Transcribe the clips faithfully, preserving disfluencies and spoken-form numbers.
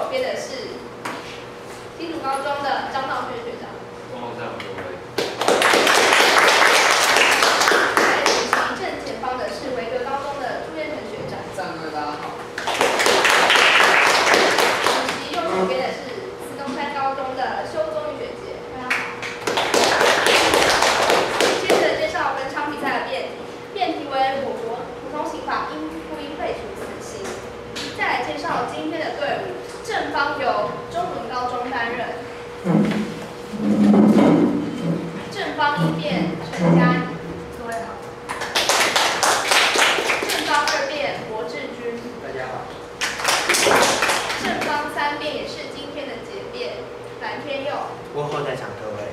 边的是新竹高中的张道轩学长。 中楼上各位。 在主席正前方的是维格高中的朱彦成学长。 上各位大家好。 主席右手边的是慈东山高中的修宗玉学姐。大家好。接着介绍本场比赛的辩题，辩题为我国普通刑法应不应废除死刑。再来介绍今天的队伍，正方由中伦高中担任。正方一辩陈佳怡，各位好。正方二辩罗志军， 大家好。 正方三辩也是今天的结辩蓝天佑。 问候在场各位。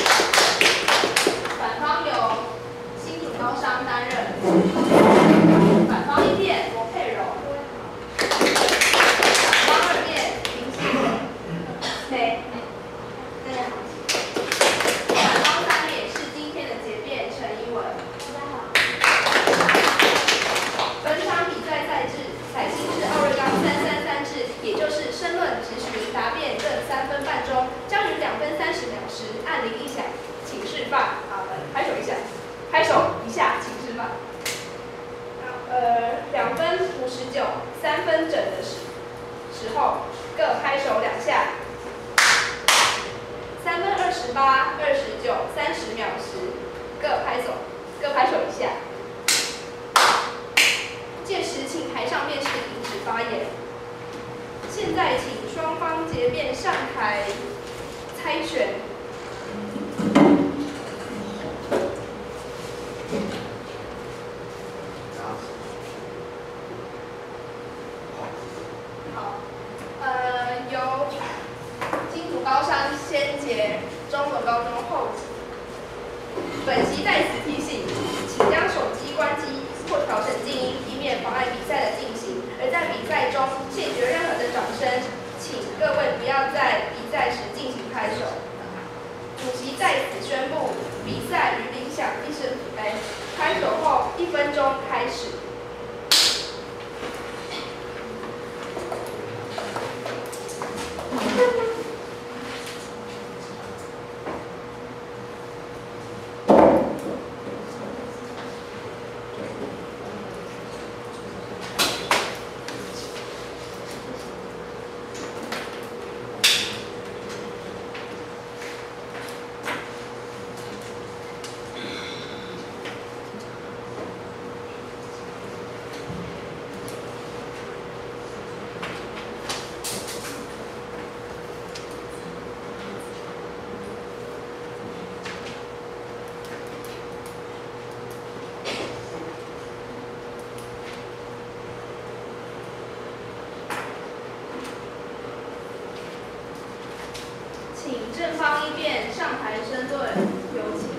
反方由新竹高商担任。反方一辩罗佩柔，各位好。反方二辩林心梅，大家好。反方三辩也是今天的结辩陈一文，大家好。本场比赛赛制采新式奥瑞冈三三三制，也就是申论、质询、答辩各三分半钟，将于两分三十秒时按铃一响，请示范。好，来拍手一下，拍手一下，请示范。呃，两分五十九，三分整的时时候，各拍手两下。三分二十八、二十九、三十秒时，各拍手，各拍手一下。届时请台上面试停止发言。现在请双方结辩上台猜拳。好，呃，由金竹高商先结，中伦高中后结。本席在此提醒，请将手机关机或调整静音，以免妨碍比赛的进行。而在比赛中谢绝任何的掌声，请各位不要在比赛时进行拍手。主席在此宣布，比赛于铃响一声哎，拍手后一分钟开始。请正方一辩上台申论，有请。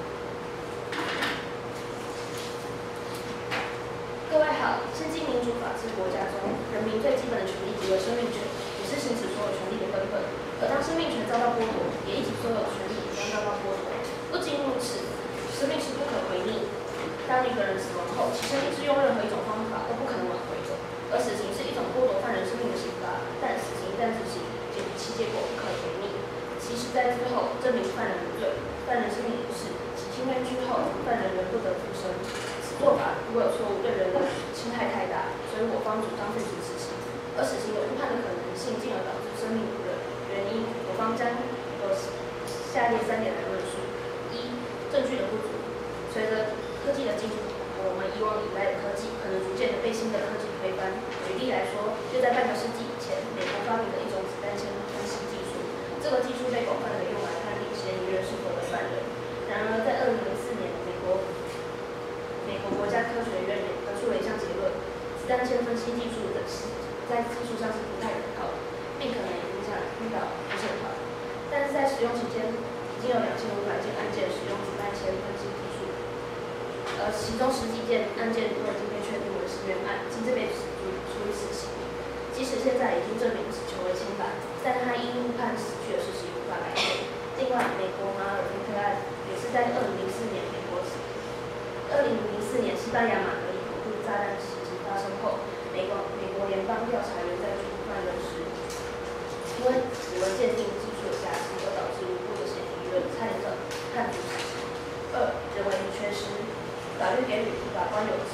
各位好，现今民主法治国家中，人民最基本的权利即为生命权，也是行使所有权利的根本。而当生命权遭到剥夺，也一起所有权利也将遭到剥夺。不仅如此，生命是不可回逆。当一个人死亡后，其生命是用任何一种方法都不可能挽回的。而死刑是一种剥夺犯人生命的刑罚，但死刑一旦执行，其结果不可回逆。其实在之后证明犯人无罪，犯人生命已逝，其侵冤之后，犯人仍不得复生。此做法如果有错误，对人的侵害太大，所以我方主张废除死刑。而死刑有误判的可能性，进而导致生命无人。原因，我方将有下列三点来论述：一、证据的不足。随着科技的进步，我们以往以来的科技可能逐渐的被新的科技推翻。举例来说，就在半个世纪以前，美国发明了一种子弹枪分析技术。这个技术被广泛的用来判定嫌疑人是否为犯人。然而，在二零零四年，美国美国国家科学院也得出了一项结论：子弹枪分析技术的在技术上是不太可靠的，并可能影响遇到不审判。但是在使用期间，已经有两千五百件案件使用子弹枪分析技术，而其中十几件案件都已经被确定为是冤案，即被处处以死刑。即使现在已经证明死囚为清白，但他因误判死去的事实无法改变。另外，美国马尔菲特案也是在二零零四年美国二零零四年西班牙马德里恐怖炸弹袭击发生后，美国美国联邦调查员在处判人时，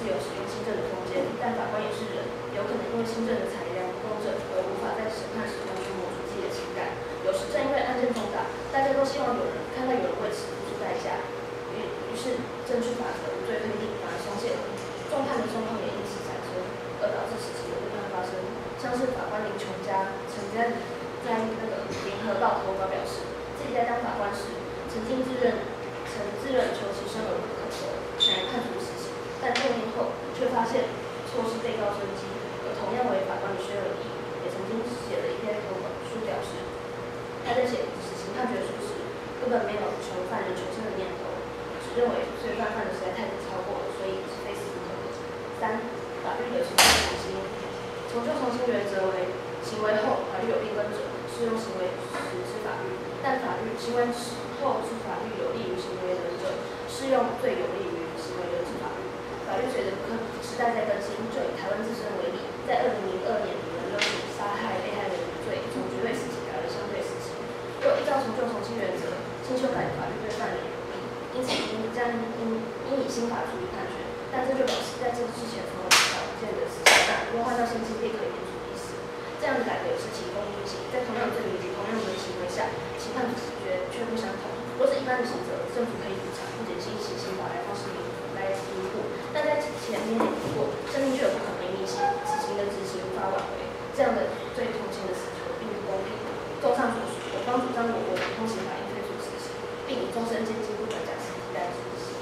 是有使用新政的空间，但法官也是人，有可能因为新政的裁量不公正而无法在审判时完全抹除自己的情感。有时正因为案件重大，大家都希望有人看到有人为此付出代价，于于是证据法则无罪推定反而松懈了，重判的状况也因此产生，而导致此期的误判发生。像是法官林琼嘉曾在在那个联合报投稿表示，自己在当法官时，曾经自认曾自认求其生而不可求，想要判处死刑，但六年后却发现错失被告生机，而同样为法官的薛尔义也曾经写了一篇投稿书表示，他在写死刑判决书时，根本没有求犯人求生的念头，只认为罪犯犯的实在太超过了，所以是非死不可。三、法律的从旧从新，从旧从新原则为行为后法律有变更者，适用行为时之法律；但法律行为后之法律有利于行为人者，适用最有利于行为人之法律。法律随着时代在更新，就以台湾自身为例，在二零零二年，人勒令杀害被害人的罪从绝对死刑改为相对死刑。若依照从旧从新原则，新修改的法律对犯人有利，因此应将应应以新法处以判决。但这就表示，在这之前符合条件的死刑犯，若换到新经历可以免除一死。这样的改革是其公平性，在同样的罪名及同样的行为下，其判决却不相同。若是一般的刑责，政府可以补偿或减轻其刑罚来方式来弥补，但在前面也提过，生命就有不可逆逆性，此刑的执行无法挽回。这样的最同情的死囚并不公平。综上所述，我方主张我国普通刑法应废除死刑，并以终身监禁不准假释替代死刑。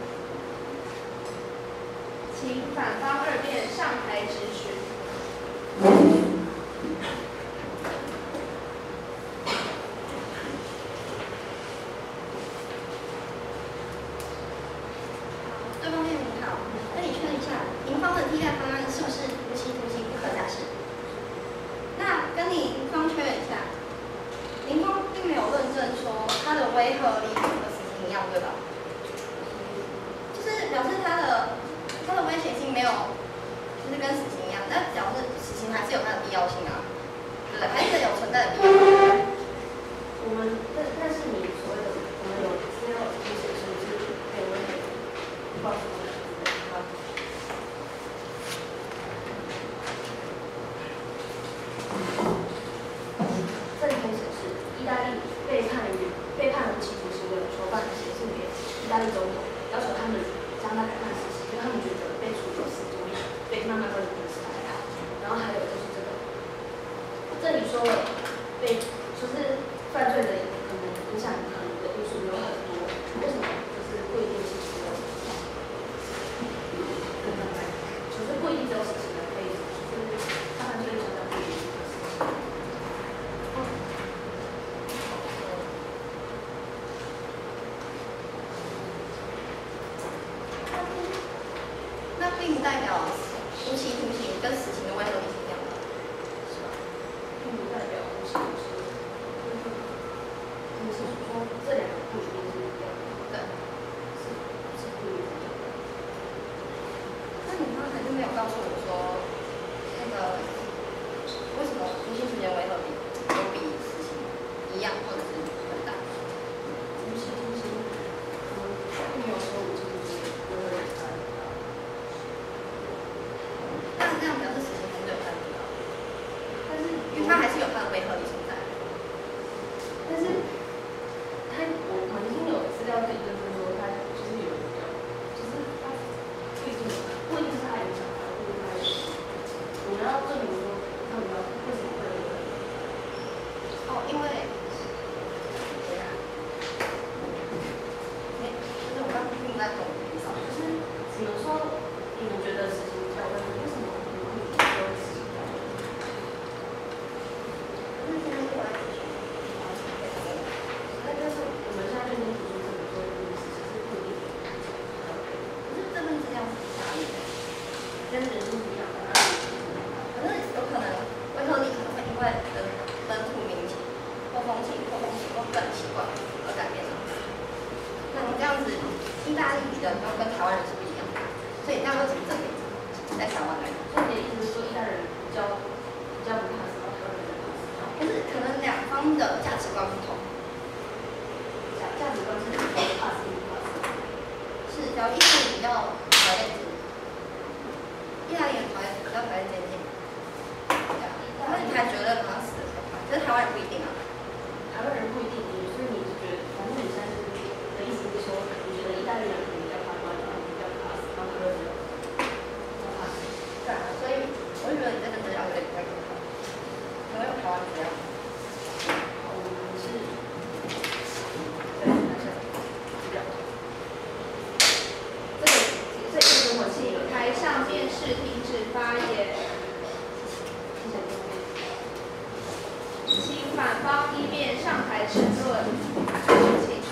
请反方二辩上台质询。 对方辩护好，跟你确认一下，您方的替代方案是不是无期徒刑不可假释？那跟您方确认一下，您方并没有论证说它的威慑力和死刑一样，对吧？就是表示它的它的危险性没有，就是跟死刑一样，但表示死刑还是有它的必要性啊，对不对？还是有存在的必要性。 我们但但是你所谓的我们有资料已经显示是没有问题，告诉我们好。这里可以显示，意大利被判于被判无期徒刑的囚犯写信给意大利总统，要求他们将他改判死刑，因为他们觉得被处有死中样，被慢慢会比死还好。然后还有就是这个，这里说了被就是犯罪的可能影响可能的因素有很多，为什么？就是不一定是只有，就是不一定只有死刑的可以，就是他犯罪影响到不一定是死刑。 那并不代表无期徒刑跟死刑的威慑力是一样的，是吧？ 并不代表无期徒刑。你是说这两个不一定是一样的？ 对， 是是不一样的。 那你刚才就没有告诉我说，那个为什么无期徒刑威慑力有比死刑一样，或者是更大？ 无期徒刑，我们并没有说无期徒刑威慑力大。 那这样表示死刑还是有它的必要， 但是因为它还是有它的威慑力存在。 但是他我我已经有资料可以认证说他就是有有，就是他不一定不一定是他影响他，不一定他有。我们要证明说他们要为什么会有可能？ 哦，因为，对呀，哎，就是我刚并不在懂意思， 就是只能说你们觉得死刑比较有问题，为什么你们会觉得死刑比较有问题？ 那现在是我来咨询。 那就是我们现在就已经提出这么多的死刑是不一定的。 可是这份资料是哪里的？ 跟人是不一样的， 可是有可能威慑力可能会因为人本土民情或风情或风俗或个人习惯而改变的。那你这样子，意大利人要跟台湾人是不一样的，所以这样就只证明在台湾来。 所以你的意思是说，意大利人比较比较不怕死，台湾人比较怕死？ 可是可能两方的价值观不同。 价价值观是怕死不怕死。 是，比较意识比较条件值， 才觉得他死的比较快，可是台湾也不一定啊。 台湾人不一定，所以你是觉得，反正你现在是的意思是说，你觉得意大利人可能比较怕关，然后比较怕死，然后德国人比较怕死。 对啊，所以我就觉得你这个资料有点不太可靠，因为台湾资料。 我们是，对，还是资料。这个这一个我记得， 台上便是停止发言。请反方一辩上台申论。请。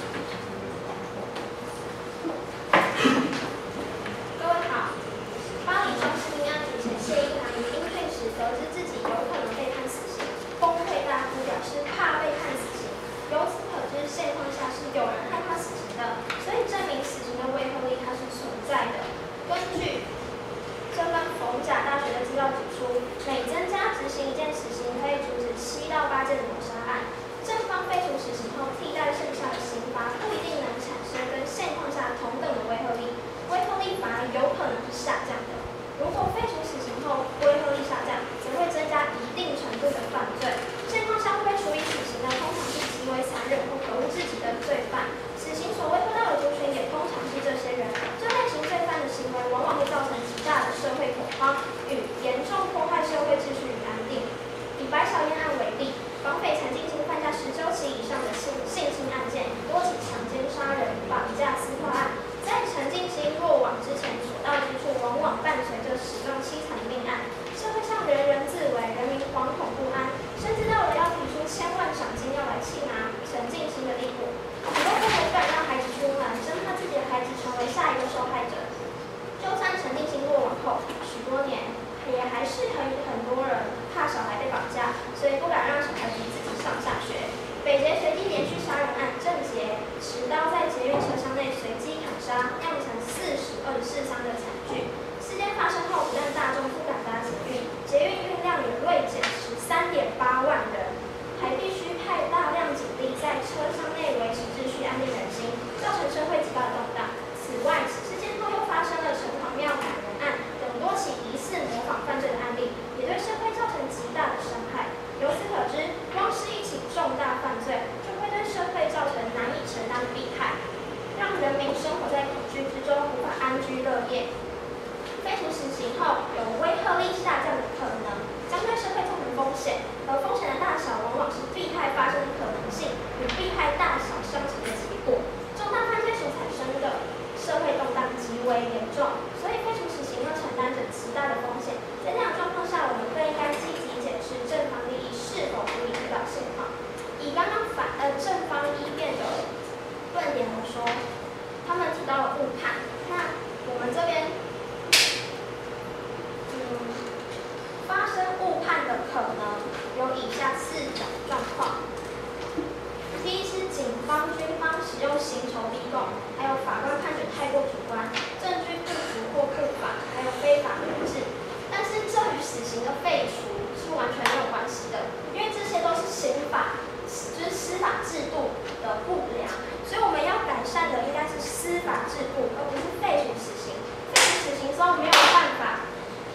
各位好，巴黎中心命案主嫌谢依涵于应讯时得知自己有可能被判死刑，崩溃大哭，表示怕被判死刑。由此可知，现况下是有人害他死刑的，所以证明死刑的违和力它是存在的。根据这份逢甲大学的资料指出，每增加执行一件死刑，可以阻止七到八件谋杀案。正方废除死刑后，替代剩下的刑罚不一定能产生跟现况下同等的违和力，违和力反而有可能是下降的。如果废除死刑后，违和力下降，则会增加一定程度的犯罪。现况下会处以死刑的，通常是极为残忍或可恶至极的罪犯。死刑所威吓到的族群也通常是这些人。这类型罪犯的行为往往会造成极大的社会恐慌，与严重破坏社会秩序与安定。以白小燕案为例，绑匪曾进行犯下十周期以上的性性侵案件，多起强奸、杀人、绑架、撕破案，在陈进兴落网之前所到之处，往往伴随着始终凄惨的命案。社会上人人自危，人民惶恐不安，甚至到了要提出千万赏金要来缉拿陈进兴的地步。许多父母不敢让孩子出门，生怕自己的孩子成为下一个受害者。就算陈进兴落网后许多年，也还是很很多人怕小孩被绑架，所以不敢让小孩子自己上下学。北捷随机连续杀人案，郑捷持刀在捷运车厢内随机砍杀，酿成四死二十四伤的惨剧。事件发生后，不但大众不敢搭捷运，捷运运量也锐减十三点八万人，还必须派大量警力在车厢内维持秩序、安定人心，造成社会极大的动荡。此外，事件后又发生了城隍庙砍人案等多起疑似模仿犯罪的案例，也对社会造成极大的伤害。由此可知，光是一起重大犯罪，就会对社会造成难以承担的弊害，让人民生活在恐惧之中，无法安居乐业。废除死刑后，有威吓力下降的可能，将对社会造成风险，而风险的大小往往是弊害发生的可能性与弊害大小相乘的结果。重大犯罪所产生的社会动荡极为严重，所以废除死刑又承担着极大的风险。在这样状况下，我们更应该积极检视正方利益是否足以指导现况。以刚刚反呃正方一辩的论点来说，他们提到了误判，那我们这边。发生误判的可能有以下四种状况：第一是警方、军方使用刑酬逼供，还有法官判决太过主观，证据不足或不法，还有非法人质。但是这与死刑的废除是完全没有关系的，因为这些都是刑法，就是司法制度的不良，所以我们要改善的应该是司法制度，而不是废除死刑。废除死刑之后没有办法。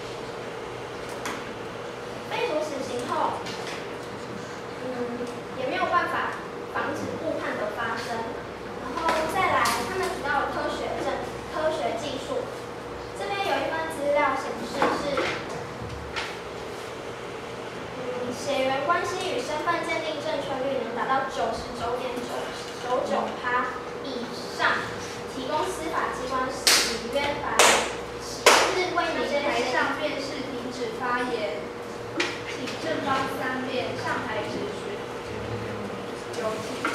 废除死刑后，嗯，也没有办法防止误判的发生。然后再来，他们提到科学证、科学技术，这边有一份资料显示是，嗯，血缘关系与身份鉴定正确率能达到九十九点九九九趴以上，提供司法机关使约法起日为那些台上便是停止发言。请正方三辩上台质询。有请。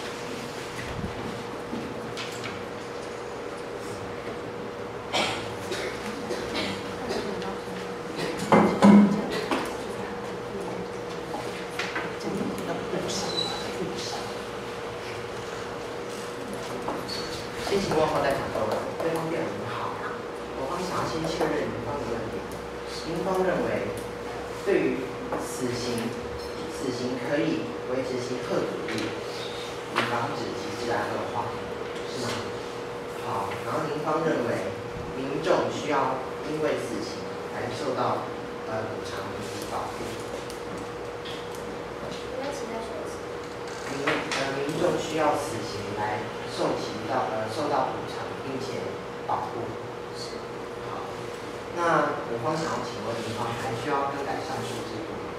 先情况后再讲到了，对方辩很好，我方想要先确认您方的论点。您方认为，对于死刑，死刑可以维持其吓阻力，以防止其治安恶化，是吗？好，然后您方认为，民众需要因为死刑而受到呃补偿以及保护。 众需要死刑来受其到呃受到补偿，并且保护。 是。 好，那我方想要请问您方还需要更改上述制度吗？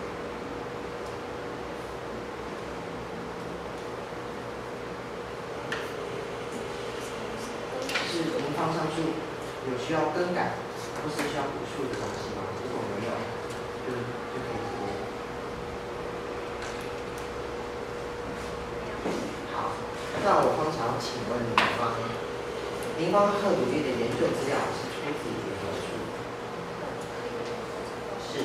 是您方上述有需要更改或是需要补述的东西吗？如果没有，就就可以直接。好，那我方想要请问您方，您方贺主义的研究资料是出自于何处？是。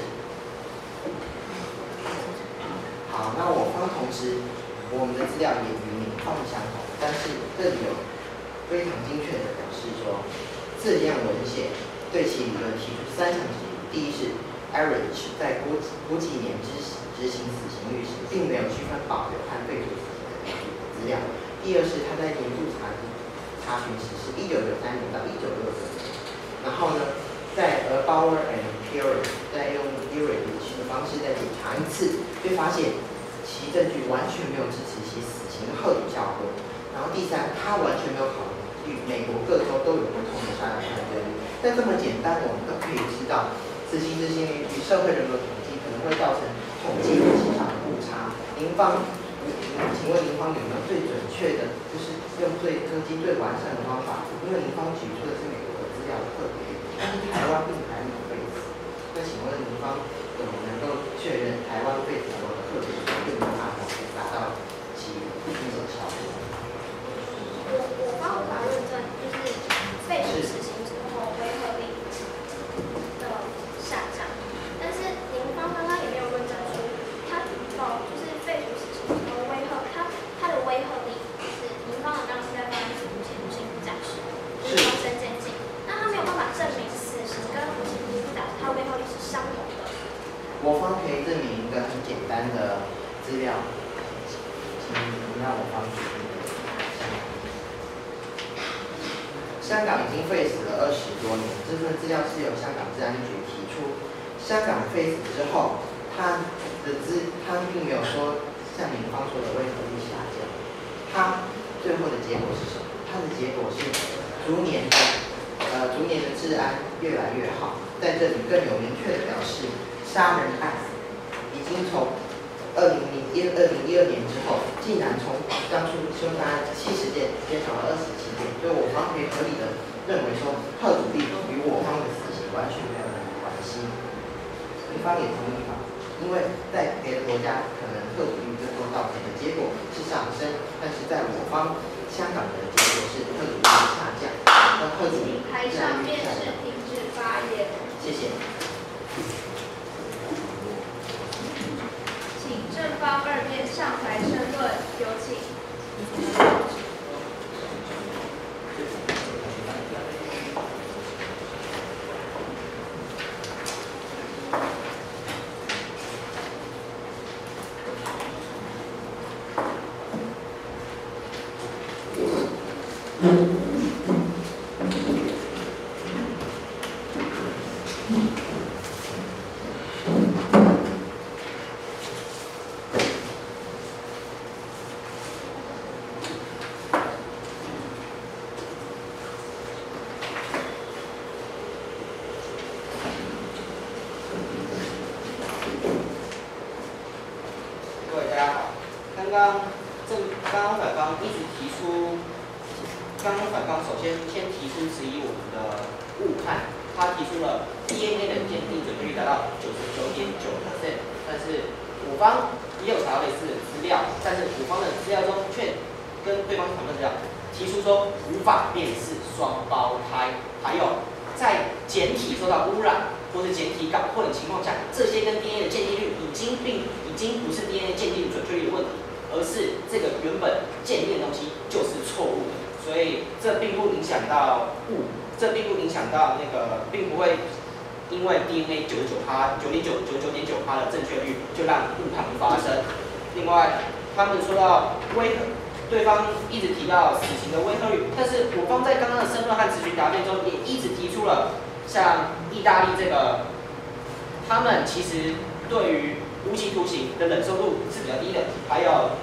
好，那我方同时，我们的资料也与您方相同，但是这里有非常精确的表示说，这样文献对其理论提出三项质疑。第一是 Average 在国国几年执执行死刑率时，并没有区分保留和废除死刑的资料。第二是他在年度查查询时是一九九三年到一九六九年，然后呢，在 Bauer and Pierre 再用 Average 的方式再检查一次，就发现其证据完全没有支持其死刑的贺主效果。然后第三，他完全没有考虑美国各州都有不同的杀人犯罪率。但这么简单，我们都可以知道，死刑执行率与社会人口统计可能会造成统计分析上的误差。您方，请问您方有没有最准确的，就是用最科技最完善的方法？因为您方举出的是美国的资料的特别，但是台湾并还没有废死。那请问您方怎么能够确认台湾废死后的特别并没有办法达到其应有效果？ 我我方无法认证，就是废除死刑之后威慑力的下降，但是您方刚刚也没有论证出它哦，就是废除死刑之后威慑它它的威慑力，就是您方刚刚是在翻无期徒刑不假释，就是终身监禁，那他没有办法证明死刑跟无期徒刑不假释它的威慑力是相同的。 我方可以证明一个很简单的资料，请您让我方举例。香港已经废死了二十多年，这份资料是由香港治安局提出。香港废死之后，它的资它并没有说像您方说的威慑力下降，它最后的结果是什么？它的结果是逐年的呃逐年的治安越来越好。在这里更有明确的表示，杀人案已经从二零零一二零一二年之后，竟然从当初凶杀案七十件减少了二十七件，所以我方可以合理的认为说，贺主力与我方的死刑完全没有任何关系。您方也同意吧？因为在别的国家，可能贺主力最后造成的结果是上升，但是在我方香港的结果是贺主力下降。那贺主力台上面是停止发言。 谢谢。 请正方二辩上台申论，有请。 刚刚正刚刚反方一直提出，刚刚反方首先先提出质疑我们的误判，他提出了 D N A 的鉴定准确率达到九十九点九 percent， 但是我方也有查到类似的资料，但是我方的资料中却跟对方讨论这样，提出说无法辨识双胞胎，还有在简体受到污染或是简体搞混的情况下，这些跟 D N A 的鉴定率已经并已经不是 D N A 鉴定准确率的问题，而是这个原本鉴定的东西就是错误的，所以这并不影响到误，这并不影响到那个，并不会因为 D N A 九十九趴、九点九、九九点九趴的正确率就让误判发生。另外，他们说到威吓，对方一直提到死刑的威吓率，但是我方在刚刚的申论和咨询答辩中也一直提出了，像意大利这个，他们其实对于无期徒刑的忍受度是比较低的，还有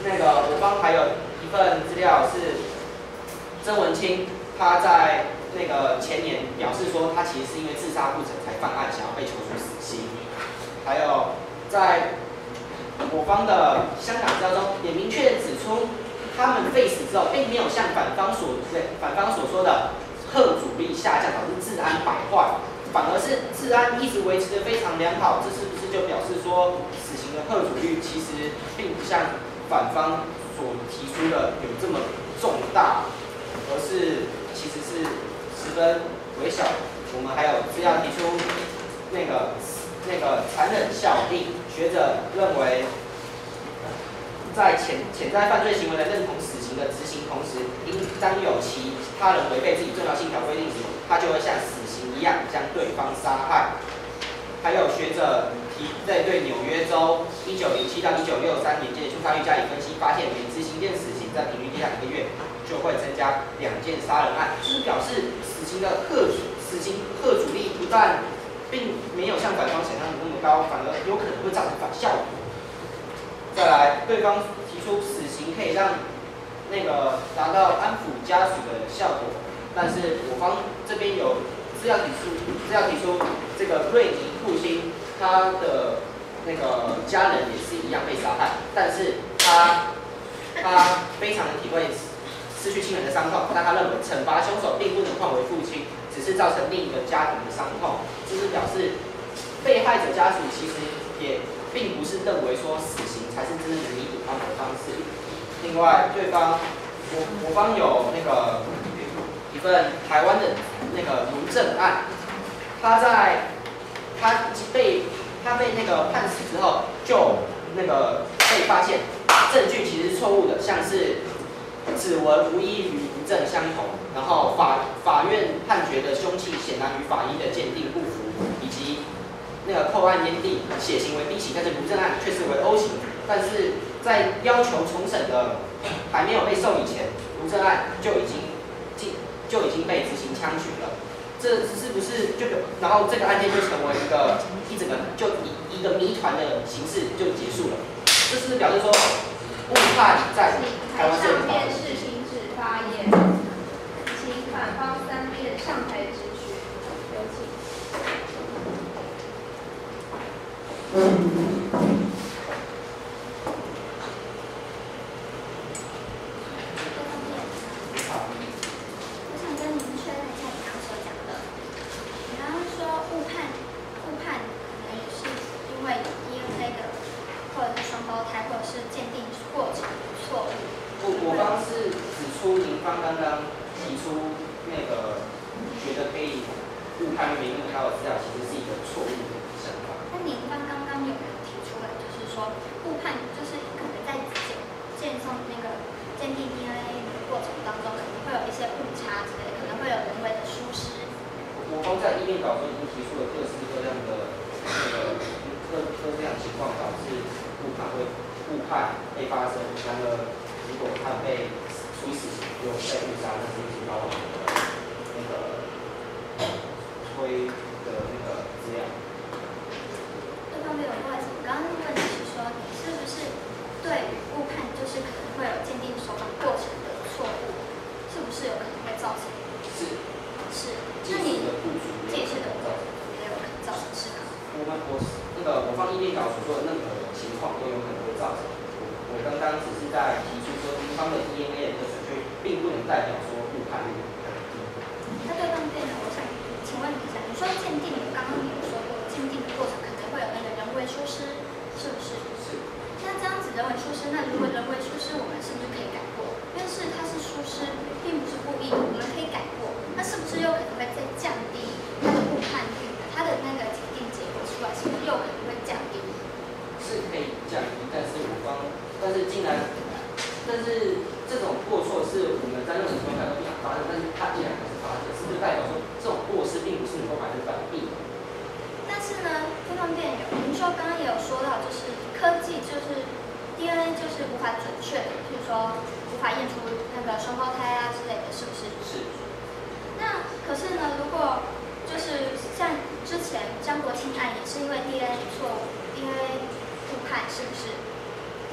那个我方还有一份资料是曾文清，他在那个前年表示说，他其实是因为自杀不成才犯案，想要被求处死刑。还有在我方的香港资料中也明确指出，他们废死之后，并没有像反方所对反方所说的贺阻力下降，导致治安败坏，反而是治安一直维持得非常良好。这是不是就表示说，死刑的贺阻率其实并不像反方所提出的有这么重大，而是其实是十分微小。我们还有资料提出那个那个残忍效力，学者认为，在潜潜在犯罪行为的认同死刑的执行同时，应当有其他人违背自己重要信条规定时，他就会像死刑一样将对方杀害。还有学者提在对纽约州一九零七到一九六三年间的凶杀率加以分析，发现每执行一件死刑，在平均下一个月就会增加两件杀人案，就是表示死刑的贺阻死刑贺阻力不但并没有像反方想象的那么高，反而有可能会造成反效果。再来，对方提出死刑可以让那个达到安抚家属的效果，但是我方这边有资料提出，资料提出这个瑞尼库辛他的那个家人也是一样被杀害，但是他他非常的体会失去亲人的伤痛，但他认为惩罚凶手并不能换为父亲，只是造成另一个家庭的伤痛，这是表示被害者家属其实也并不是认为说死刑才是真正的弥补他们的方式。另外，对方我我方有那个一份台湾的那个卢正案，他在他被他被那个判死之后，就那个被发现证据其实是错误的，像是指纹无一与无证相同，然后法法院判决的凶器显然与法医的鉴定不符，以及那个扣案烟蒂血型为 B 型，但是卢正案却是为 O 型。但是在要求重审的还没有被受理前，卢正案就已经进就已经被执行枪决了。这是不是就然后这个案件就成为一个一整个就以一个谜团的形式就结束了？这是表示说误判在台湾这里上面是停止发言，请反方三辩上台质询，有请。 我想跟您确认一下你刚刚所讲的，你刚刚说误判，误判可能也是因为 D N A 的或者是双胞胎或者是鉴定过程错误。 我我方是指出您方刚刚提出那个觉得可以误判原因还有资料，其实是一个错误的想法。 那您方刚刚有没有提出来，就是说误判就是可能在检鉴送那个鉴定 D N A 的过程当中，可能会有一些误差之类的，可能会有人为的疏失。 我方在意见稿中已经提出了各式各样的那个各各这样情况，导致误判会误判会发生。然而，如果他被处以死刑又被误杀，那是一直高昂的那个推的那个资料。 对方没有不好意思，我刚刚的问题是说，你是不是对于误判就是可能会有鉴定手法过程的错误，是不是有可能会造成？ 是。 是。 技术的不足， 技术的不足也有可能造成是吗？ 我们我那个我方意见稿所说的任何情况都有可能会造成。我我刚刚只是在提出说，敌方的 D N A 的准确，并不能代表说误判率很低。 那对方辩呢？我想请问一下，你说鉴定，我刚刚你有说过，鉴定的过程可能会有那个人为疏失，是不是？ 是。 那这样子人为疏失，那如果人为疏失，我们是不是可以改过？因为是它是疏失，并不是故意的，我们可以改过。那是不是又可能会再降低它的误判率？它的那个检定结果出来，是不是又可能会降低？ 是可以降低，但是我方，但是竟然，但是这种过错是我们在任何情况下都不想发生，但是它竟然还是发生，是不是代表说这种过失并不是能够百分之百避免？ 但是呢，对方辩友，您说刚刚也有说到，就是科技就是 D N A 就是无法准确的，譬如说无法验出那个双胞胎啊之类的，是不是？ 是。 那可是呢，如果就是像之前张国庆案也是因为 D N A 错误 ，D N A 误判，是不是 ？D N A 的误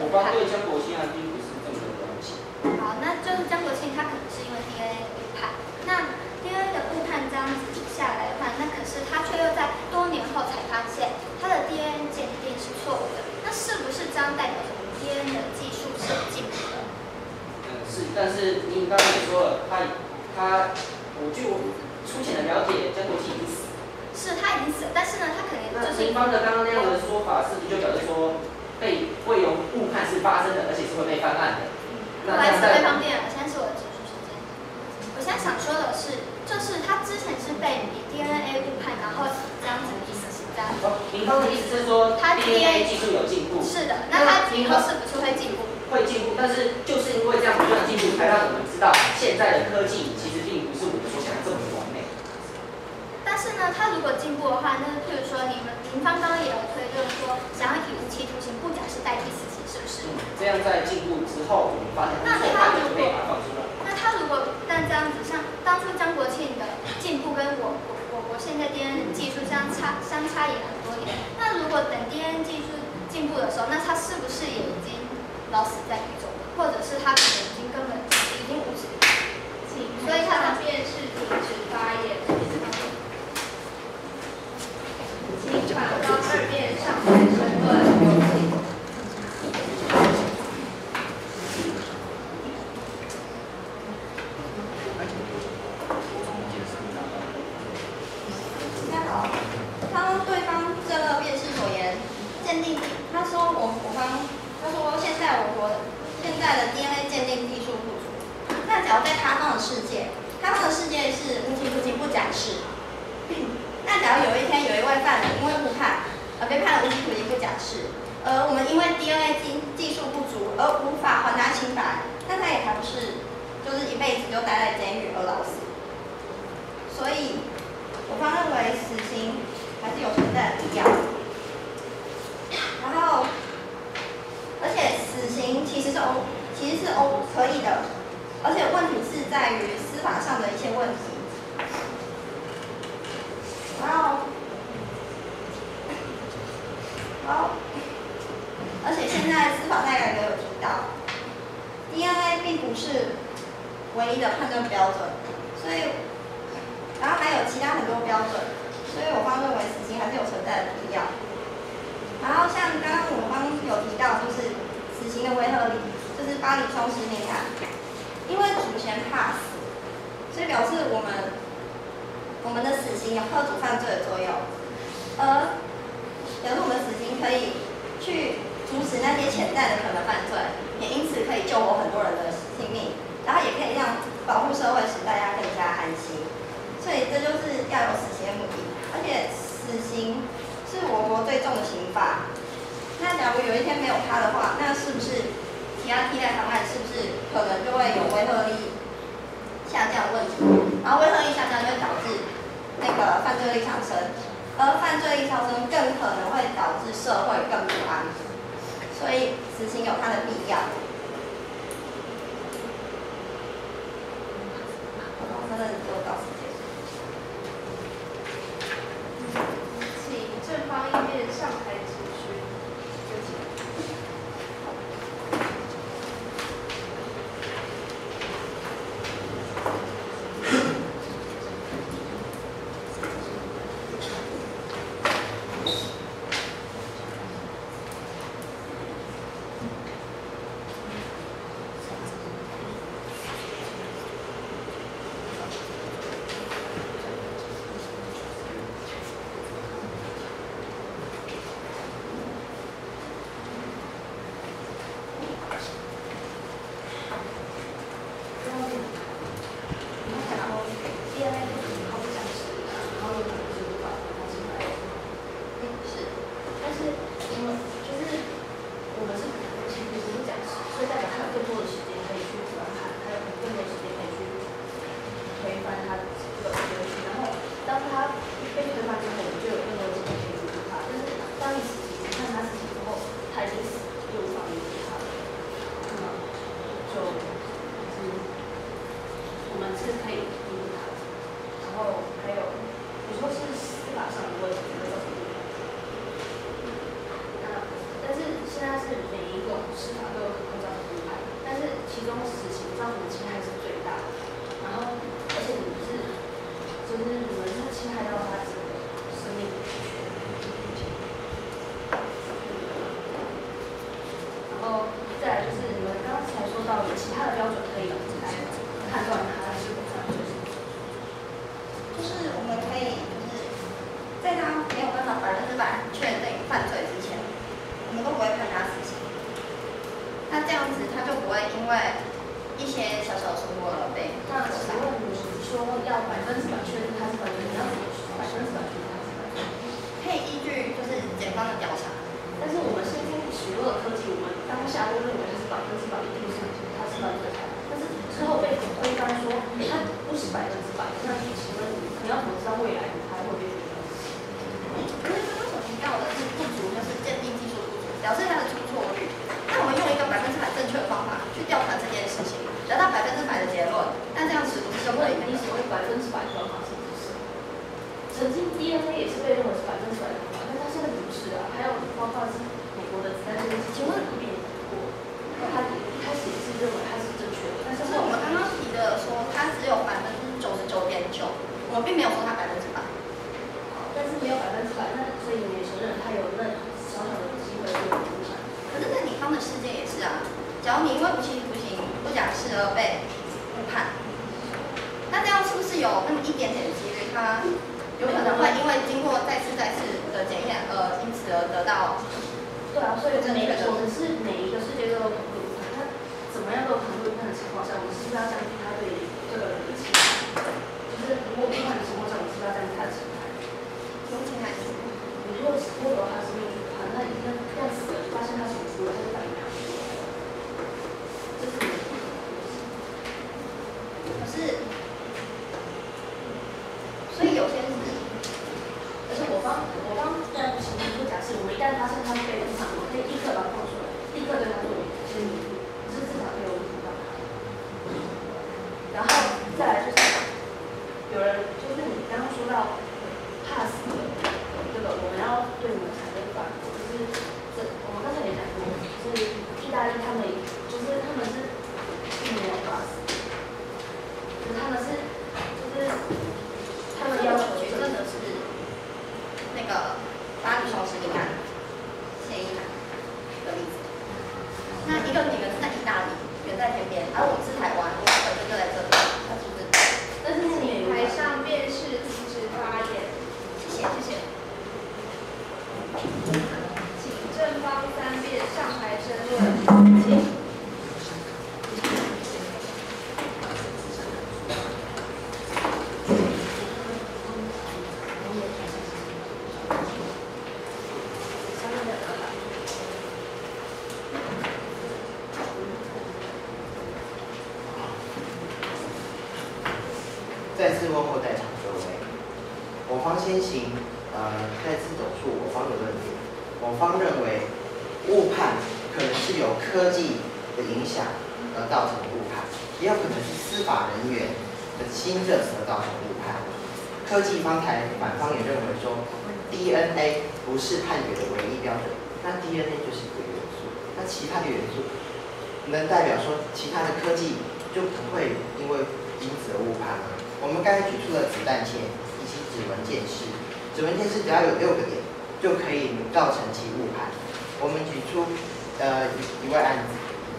我方对江国庆案并不是这么的了解。 好，那就是江国庆他可能是因为 D N A 误判，那 D N A 的误判这样子下来的话，那可是他却又在多年后才发现他的 D N A 鉴定是错误的，那是不是这样代表着 D N A 的技术是有进步的？ 嗯，是，但是您刚刚也说了，他他，我据我粗浅的了解，江国庆已经死了。 是他已经死了，但是呢，他可能那就是警方的刚刚那样的说法，是不是就表示说被会有误判是发生的，而且是会被翻案的？ 不好意思，对方辩了，现在是我的结束时间。我现在想说的是，就是他之前是被以 D N A 误判，然后这样子的意思是这样。 哦，警方的意思是说， 他 D N A 技术有进步。 是的，那他以后是不是会进步？ 会进步，但是就是因为这样不断进步，才让我们知道现在的科技其实并不是我们所想的这么完美。 但是呢，他如果进步的话，那譬如说你们警方刚刚也有推论说，想要以无期徒刑不假释代替死刑，是不是？ 嗯，这样在进步之后，我们发现那后判就被把它放出来。 那他如果但这样子，像当初张国庆的进步跟我我我我现在 D N A 技术相差相差也很多年，那如果等 D N A 技术进步的时候，那他是不是也已经老死在狱中了，或者是他可能已经根本已经无耻，所以他的辩是停止发言。请反方二辩上台申论，有请。 大家好，刚刚对方这个辩士所言，鉴定他说我我方他说现在我国现在的 D N A 鉴定技术不足。那假如在他方的世界，他方的世界是无期徒刑不假释。那假如有一天有一位犯人因为误判而被判了无期徒刑不假释，而我们因为 D N A 技技术不足而无法还他清白，那他也还不是就是一辈子就待在监狱而老死。所以我方认为死刑还是有存在的必要。然后，而且死刑其实是 O 其实是 O 可以的，而且问题是在于司法上的一些问题。然后，好，而且现在司法代改革有提到 ，D N A 并不是唯一的判断标准，所以，然后还有其他很多标准，所以我方认为死刑还是有存在的必要。然后像刚刚我方有提到，就是死刑的违和理，就是巴黎冲尸命案，因为主嫌怕死，所以表示我们。我们的死刑有遏阻犯罪的作用，而表示我们死刑可以去阻止那些潜在的可能犯罪，也因此可以救活很多人的性命，然后也可以让保护社会使大家更加安心。所以这就是要有死刑的目的，而且死刑是我国最重的刑罚。那假如有一天没有它的话，那是不是其他替代方案是不是可能就会有违和力下降的问题？然后违和力下降就会导致那个犯罪率上升，而犯罪率上升更可能会导致社会更不安，所以死刑有它的必要。好，那就到此结束。 请正方一辩上台质询，有请。 司法都有可能这样的误判，但是其中死刑造成的侵害是最大的。然后，而且你是，就是你们是侵害到他整个生命的权利。然后再来就是你们刚才说到有其他的标准可以来判断他是否犯罪。 就是我们可以就是在他没有办法百分之百确定犯罪之前，我们都不会判他死刑。那这样子他就不会因为一些小小的错误而被那请问你说要百分之百确定他是犯罪，你要怎么百分之百确定他是犯罪？ 可以依据就是检方的调查。 但是我们现在使用的科技，我们当下都认为他是百分之百一定是他是犯罪，但是之后被推翻说他不是百分之百，那请问你要怎么知道未来他会被推翻？ 可是刚刚所提到的是不足，就是鉴定技术不足，表示他的出错率。那我们用一个百分之百正确的方法去调查这件事情，得到百分之百的结论，那这样是不是就可以？ 你所谓百分之百的方法是不是？曾经 D N A 也是被认为是百分之百的方法，但它现在不是啊。还有包括是美国的子弹监视器，请问一遍过，他一开始也是认为它是正确的，但是是我们刚刚提的说它只有百分之九十九点九，我们并没有说它百分之百。 但是没有百分之百，那所以你也承认它有那小小的机会会有误判。 可是，在警方的世界也是啊。假如你因为不起诉刑、不假释而被误判，那这样是不是有那么一点点的几率，他有可能会因为经过再次、再次的检验，而因此而得到？ 对啊，所以每我们是每一个世界都有可能会误判，那怎么样都有可能会误判的情况下，我们是不是要降低他对这个人的期待？就是如果误判的情况下，我们是不是要降低他的期待？ 有请来说。 你如果剥夺他生命的话，那一旦要死了，发现他手术了，他就反应他。这是你的可是，所以有些是， 而且我方我方在不行不假释，我们一旦发现他被误判，我们可以立刻把他放出来，立刻对他做先弥补，这至少可以有补到他。然后再来就是有人就是你刚刚说到怕死的这个，我们要对你们采取法，就是这我们刚才也讲过，就是意大利他们就是他们是并没有怕死，就是他们是就是他们要求举证的是那个巴黎双尸命案、嫌疑案的例子。那一个你们是在意大利，远在天边，而我们是台湾，我们本身就在这里，那是不是？ 但是你也有台上便是停止发言， 谢谢谢谢。 请正方三辩上台争论。请。 再次问候在场各位，我方先行，呃，再次总述我方的论点。我方认为，误判可能是由科技的影响而造成的误判，也有可能是司法人员的新政而造成误判。科技方台反方也认为说 ，D N A 不是判决的唯一标准，那 D N A 就是一个元素，那其他的元素能代表说其他的科技就不会因为因此而误判吗？我们刚才举出了子弹钳以及指纹鉴识，指纹鉴识只要有六个点就可以造成其误判。我们举出呃一位案子，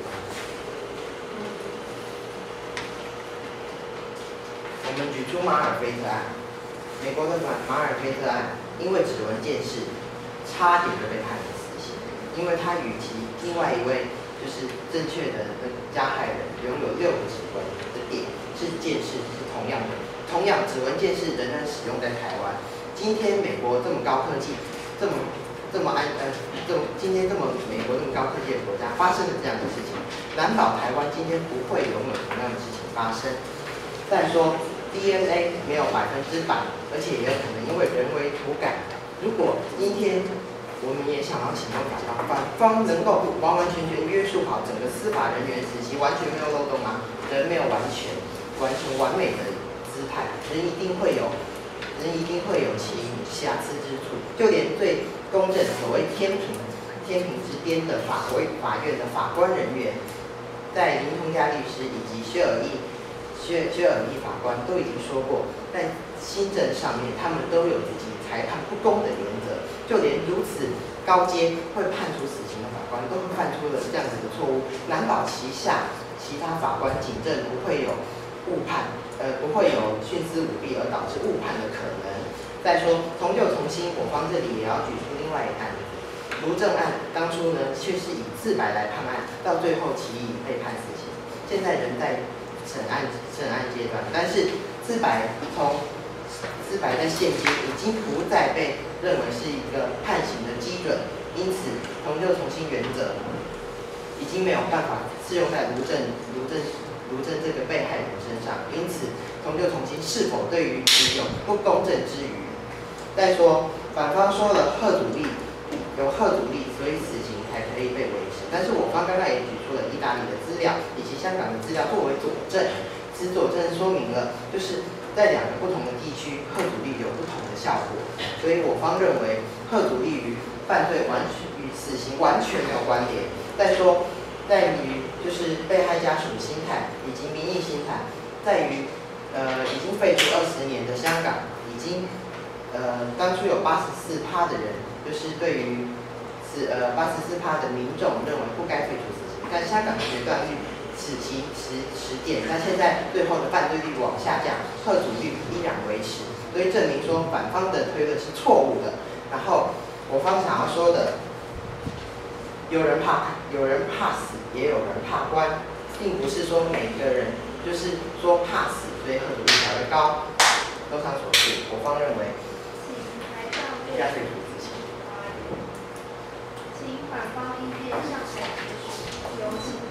我们举出马尔菲特案，美国的马马尔菲特案，因为指纹鉴识差点就被判了死刑，因为他与其另外一位就是正确的加害人拥有六个指纹的点是鉴识。同样的，同样指纹鉴识仍然使用在台湾。今天美国这么高科技，这么这么安呃这么今天这么美国这么高科技的国家发生了这样的事情，难保台湾今天不会拥有同样的事情发生。再说 D N A 没有百分之百，而且也有可能因为人为涂改。如果今天我们也想要请问法方，法方能够完完全全约束好整个司法人员时期，完全没有漏洞吗？人没有完全。完全完美的姿态，人一定会有，人一定会有其瑕疵之处。就连最公正所谓天平， 天平之巅的法委法院的法官人员，在林通家律师以及薛尔义薛薛尔义法官都已经说过，在新政上面他们都有自己裁判不公的原则，就连如此高阶会判处死刑的法官都会犯出了这样子的错误，难保其下其他法官警政不会有误判，呃不会有徇私舞弊而导致误判的可能。再说从旧从轻，我方这里也要举出另外一案子，卢正案当初呢却是以自白来判案，到最后其已被判死刑，现在仍在审案审案阶段，但是自白从自白在现今已经不再被认为是一个判刑的基准，因此从旧从轻原则已经没有办法适用在卢正卢正卢正这个被害人身上，因此从旧从轻是否对于其有不公正之余？再说反方说了贺阻力有贺阻力，所以死刑才可以被维持，但是我方刚刚也举出了意大利的资料以及香港的资料作为佐证，此佐证说明了就是在两个不同的地区贺阻力有不同的效果，所以我方认为贺阻力与犯罪完全与死刑完全没有关联。再说在于就是被害家属心态以及民意心态，在于呃已经废除二十年的香港，已经呃当初有八十四趴的人就是对于是呃八十四趴的民众认为不该废除死刑，但香港的决断率此其实实践，但现在最后的犯罪率往下降，贺阻率依然维持，所以证明说反方的推论是错误的。然后我方想要说的，有人怕有人怕死，也有人怕关，并不是说每个人就是说怕死，所以贺阻率才会高。综上所述，我方认为应该废除死刑。 请反方意见向谁提出？有请。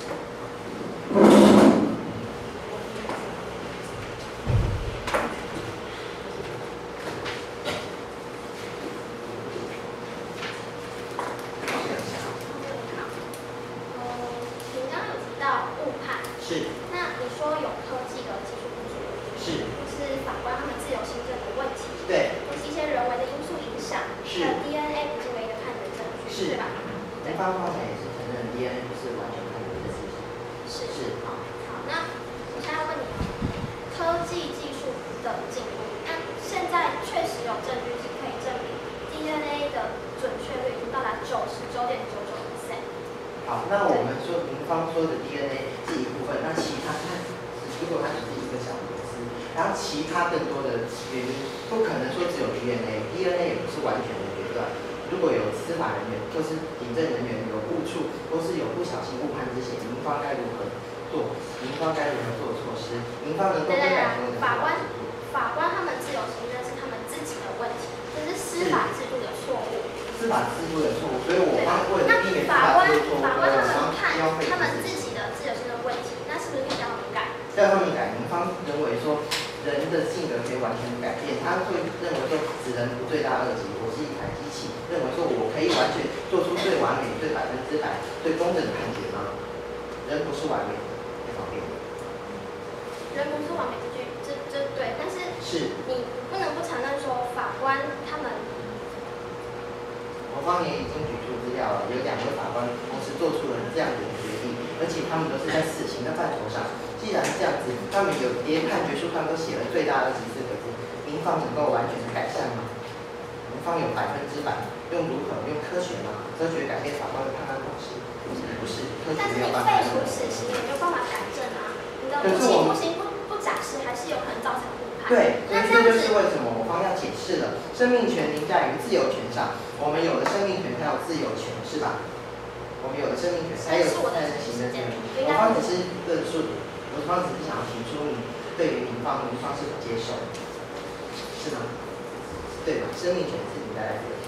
是。 那你说有科技的技术不足， 是。 就是法官他们自由行政的问题， 对。 或是一些人为的因素影响， 是。 还有 D N A 不是唯一的判决证据， 是吧？ 对。方方才也是承认 D N A 不是完全判决的事情。 是。 是。 好，好，那我现在问你，科技技术的进步，那现在确实有证据是可以证明 D N A 的准确率已经到达九十九点九九 percent。 好，那我们说民方说的 D N A 是一部分，那其他它如果它只是一个小螺丝，然后其他更多的原因不可能说只有 D N A，D N A 也不是完全的决断。如果有司法人员或是警政人员有误触，或是有不小心误判之嫌，民方该如何做？民方该如何做措施？民方能够更改所有的法官法官他们自由行政是他们自己的问题，这是司法制度的错误。 司法制度的错误，所以我方为了避免司法官法制度错误， 法官他们判要废除他们自己的自由行政问题，那是不是必须要他们改？ 要他们改，民方认为说人的性格可以完全改变，他会认为说此人不罪大恶极，我是一台机器，认为说我可以完全做出最完美、最百分之百、最公正的判决吗？人不是完美的，这方面。 人不是完美，这句这这对，但是是你不能不承认说法官他们。 我方也已经举出资料了，有两位法官同时做出了这样的决定，而且他们都是在死刑的范畴上。既然这样子，他们有连判决书上都写了最大的几四个字，民方能够完全的改善吗？民方有百分之百用如何用科学吗？科学改变法官的判案方式？不是，科学没有办法。 但是你废除死刑也没有办法改正啊，你的无期徒刑不不假释还是有可能造成误判。 对，所以这就是为什么我方要解释了，生命权凌驾于自由权上。我们有了生命权，才有自由权，是吧？我们有了生命权，才有才能行政权。我方只是论述，我方只是想要提出你对于民方，民方是否接受，是吗？对吧？生命权是你带来的。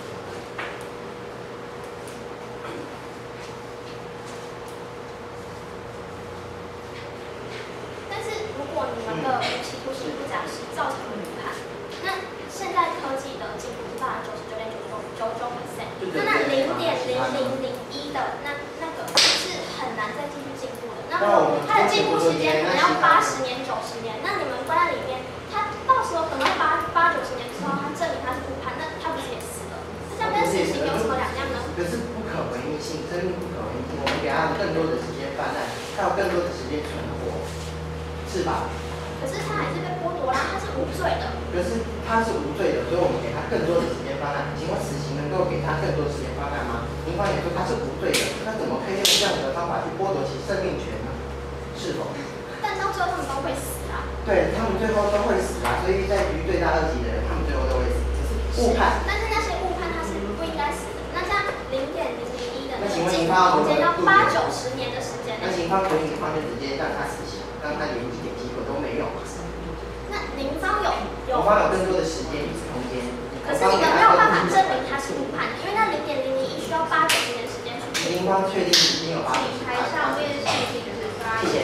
但是如果你们的无期徒刑不假释造成误判，那现在科技的进步是到达九十九点九九九九 percent， 那那零点零零零一的那那个是很难再继续进步的。那它的进步时间可能要八十年、九十年，那你们关在里面，它到时候可能八八九十年之后，它证明它是误判，那它不是也死了？这样跟死刑有什么两样呢？ 可是不可不性，生命不可违性，我们给他更多的时间犯案，他有更多的时间存活，是吧？ 可是他还是被剥夺啦，他是无罪的。 可是他是无罪的，所以我们给他更多的时间犯案。请问死刑能够给他更多的时间犯案吗？民方也说他是无罪的，那怎么可以用这样的方法去剥夺其生命权呢？是否？ 但到最后他们都会死啊。 对他们最后都会死啊，所以在于罪大恶极的人，他们最后都会死，只是误判。 但是那些误判他是不应该死的。那像零点零零一的那个刑房间要八九十年的时间。 那刑方可以警方就直接让他死刑，让他连一点机会都没有。 那您方有有？ 我方有更多的时间与空间。 可是你们没有办法证明他是误判，因为那零点零零一需要八九十年时间去确定。 警方确定已经有八九十年。 台上面事情就是发谢谢。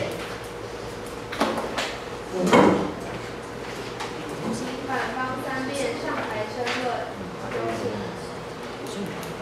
请反方三辩上台申论，有请。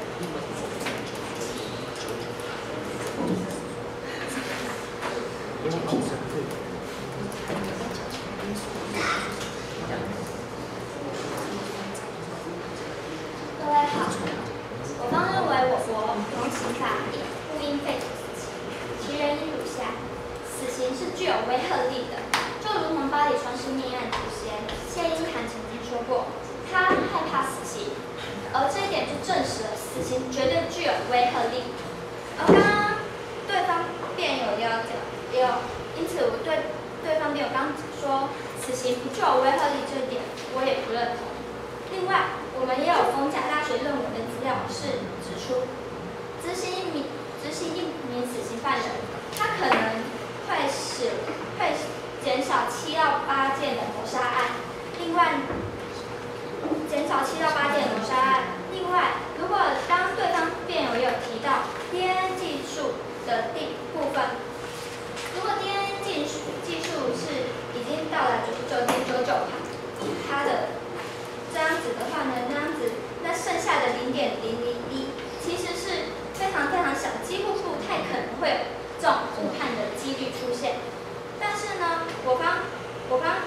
各位好，我方认为我国同刑法不应废除死刑，其原因如下：死刑是具有威慑力的，就如同巴黎双尸命案祖先谢依涵曾经说过，他害怕死刑，而这一点就证实了死刑绝对具有威慑力。而刚刚对方辩友也有讲，也有，因此我对对方辩友刚说死刑不具有威慑力这一点，我也不认同。另外，我们也有逢甲大学论文的资料是指出，执行一名执行一名死刑犯人，他可能会使会减少七到八件的谋杀案。另外，减少七到八件的谋杀案。另外，如果当对方辩友也有提到 D N A 技术的第部分，如果 D N A 技术技术是已经到达九十九点九九趴，以他的这样子的话呢，那样子，那剩下的零点零零一其实是非常非常小，几乎不太可能会有这种误判的几率出现。但是呢，我方我方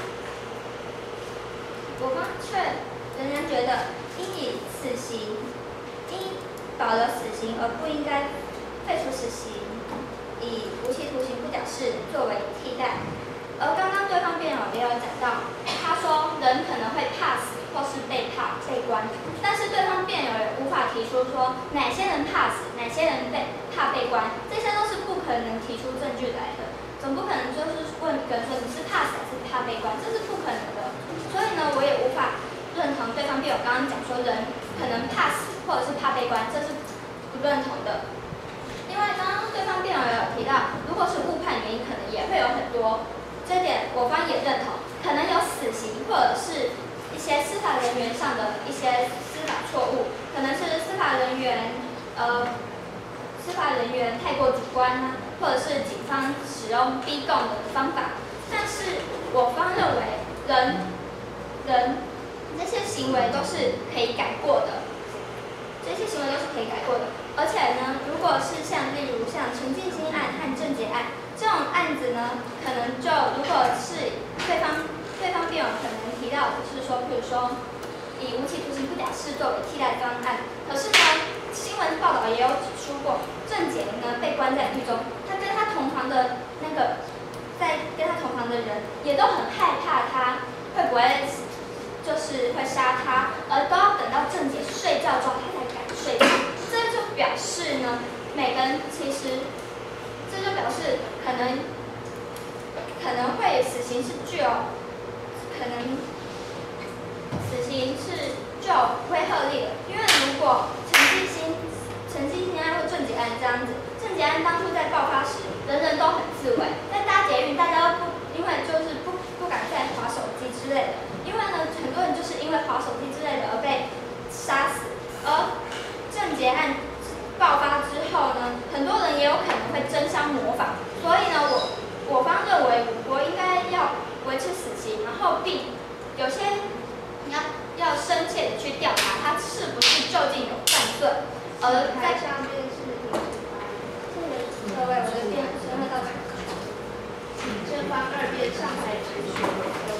我方却仍然觉得应以死刑，应保留死刑，而不应该废除死刑，以无期徒刑不假释作为替代。而刚刚对方辩友也有讲到，他说人可能会怕死或是被怕被关，但是对方辩友也无法提出说哪些人怕死，哪些人被怕被关，这些都是不可能提出证据来的，总不可能就是问一个人说你是怕死还是怕被关，这是不可能的。所以呢，我也无法认同对方辩友刚刚讲说人可能怕死或者是怕被关，这是不认同的。另外，刚刚对方辩友也有提到，如果是误判原因，可能也会有很多。这点我方也认同，可能有死刑或者是一些司法人员上的一些司法错误，可能是司法人员呃司法人员太过主观呢，或者是警方使用逼供的方法。但是我方认为人人这些行为都是可以改过的，这些行为都是可以改过的。而且呢，如果是像例如像陈进兴案和郑捷案这种案子呢，可能就如果是对方对方辩友可能提到的是说，譬如说以无期徒刑不假释作为替代方案，可是呢，新闻报道也有指出过，郑捷呢被关在狱中，他跟他同房的那个在跟他同房的人也都很害怕他会不会就是会杀他，而都要等到郑捷睡觉中他才敢睡觉。这就表示呢，每个人其实，这就表示可能可能会死刑是具有，可能死刑是具有威慑力的，因为如果陈进兴、陈进兴案或郑捷案这样子，郑捷案当初在爆发时，人人都很自卫，在搭捷运大家都不，因为就是不不敢再滑手机之类的，因为呢，很多人就是因为滑手机之类的而被杀死，而郑捷案爆发之后呢，很多人也有可能会争相模仿，所以呢，我我方认为我国应该要维持死刑，然后并有些要要深切的去调查他是不是究竟有犯罪，而在上面是停止发言。 各位，我的辩论会到此。 请正方二辩上台质询，有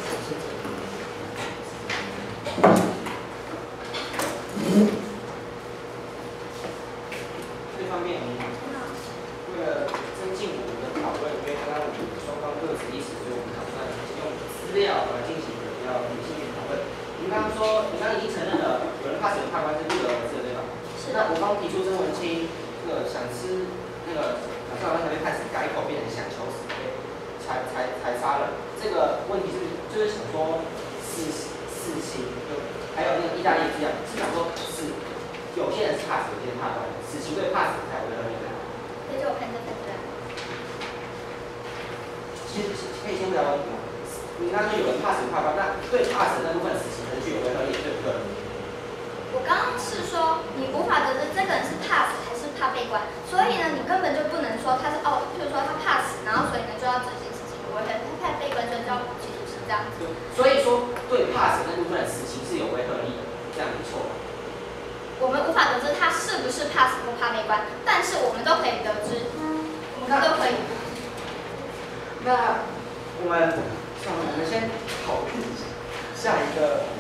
请。 对方面，我们为了增进我们的讨论，因为刚刚我们双方各执一词，所以我们打算用资料来进行比较理性的讨论。您刚刚说，您刚刚已经承认了有人怕死有人怕官是不得而知的，对吧？ 是。 那我方提出曾文清这个想吃那个想吃好像才被判死，改口变成想求死，才才才杀人。这个问题是不是就是想说死死刑就还有那个意大利这样，是想说死有些人是怕死，有些人怕官，死刑对怕死才为合理的。 所以就我看这份资料。 其实可以先不聊问题吗？你刚刚说有人怕死怕官，那对怕死那部分死刑是具有违和力，对不对？ 我刚刚是说你无法得知这个人是怕死还是怕被关，所以呢，你根本就不能说他是哦，譬如说他怕死，然后所以呢就要执行死刑，违和，他怕被关就要起诉是这样子。 所以说对怕死那部分死刑是有违和力的，这样没错。 我们无法得知他是不是怕死或怕被关，但是我们都可以得知，我们都可以。 那我们，算了，我们先讨论下一个。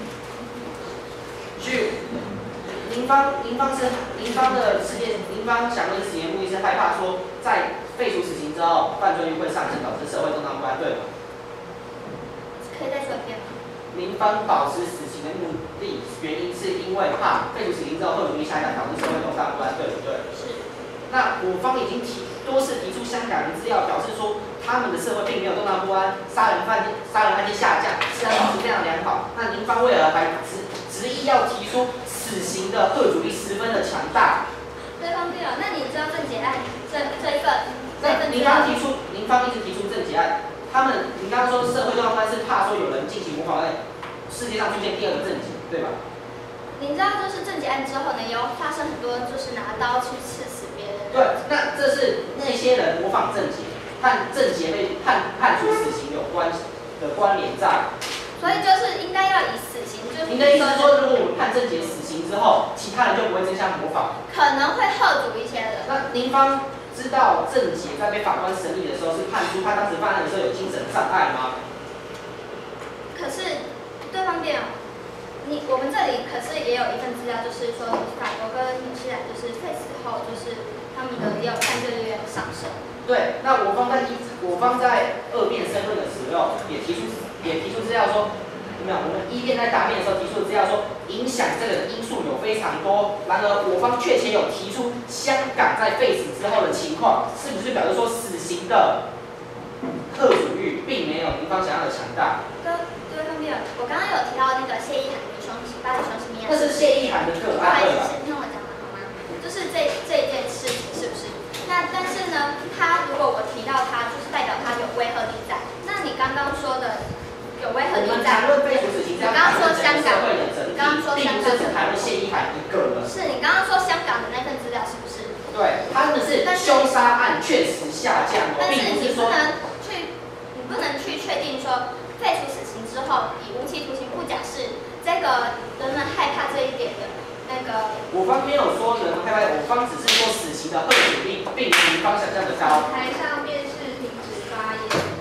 据林方，林方是林方的世界，林方想问死刑目的是害怕说，在废除死刑之后，犯罪率会上升，导致社会动荡不安，对吗？ 可以再说一遍吗？ 林方保持死刑的目的原因是因为怕废除死刑之后，后阻力下降，导致社会动荡不安，对不对？ 是。那我方已经提多次提出香港人资料，表示说他们的社会并没有动荡不安，杀人犯杀人案件下降，治安保持非常良好。那林方为了还执执意要提出死刑的吓阻力十分的强大。 对方对了，那你知道郑捷案这这一份？ 那林方提出，林方一直提出郑捷案，他们你刚刚说社会动荡不安是怕说有人进行模仿在世界上出现第二个郑捷，对吧？ 您知道，就是郑捷案之后呢，也有发生很多就是拿刀去刺死别人。 对，那这是那些人模仿郑捷，和郑捷被判判处死刑有关的关联在。 所以就是应该要以死刑，就是。 您的意思是说，如果我们判郑捷死刑之后，其他人就不会争相模仿？ 可能会吓阻一些人。 那您方知道郑捷在被法官审理的时候是判出他当时犯案的时候有精神障碍吗？ 可是对方辩友。你我们这里可是也有一份资料，就是说法国跟纽西兰就是废死后，就是他们的也有犯罪率上升。 对，那我方在一我方在二辩申论的时候也提出也提出资料说，有没有？我们一辩在答辩的时候提出资料说，影响这个因素有非常多。然而我方确切有提出香港在废死之后的情况，是不是表示说死刑的吓阻率并没有您方想要的强大？ 对对方辩友，我刚刚有提到那个谢依涵的凶器，巴黎凶器命案。 那是谢依涵的个案，对吧？ 先听我讲完好吗？就是这这一件事情是不是？那但是呢，他如果我提到他，就是代表他有违和力在。那你刚刚说的有违和力在。 谈论废除死刑， 你刚刚说香港， 你刚刚说香港， 并不是只谈论谢依涵一个人。 是你刚刚说香港的那份资料是不是？ 对，他们是凶杀案确实下降， 但是你不并不是说能去，你不能去确定说废除死刑之后以无期徒刑不假释，这个人们害怕这一点的。那个， 我方没有说人害怕，我方只是说死刑的吓阻力并比您方想象的高。 台上便是停止发言。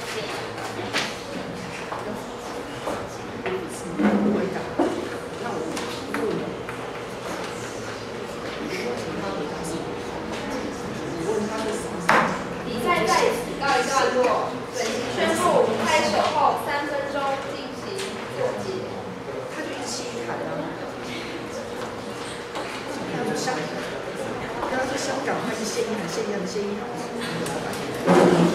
比赛在此告一段落，本席宣布开球后三分钟进行作结。 他就一直谢依涵啊。刚刚说香港，刚刚说香港，他是谢依涵，谢依涵，谢依涵。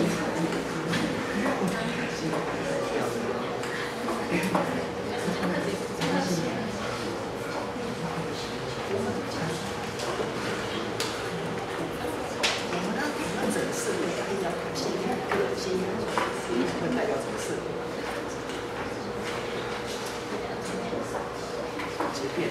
我们要讨论整个社会，大家要看谢依涵个人，谢依涵会代表整个社会。结辩。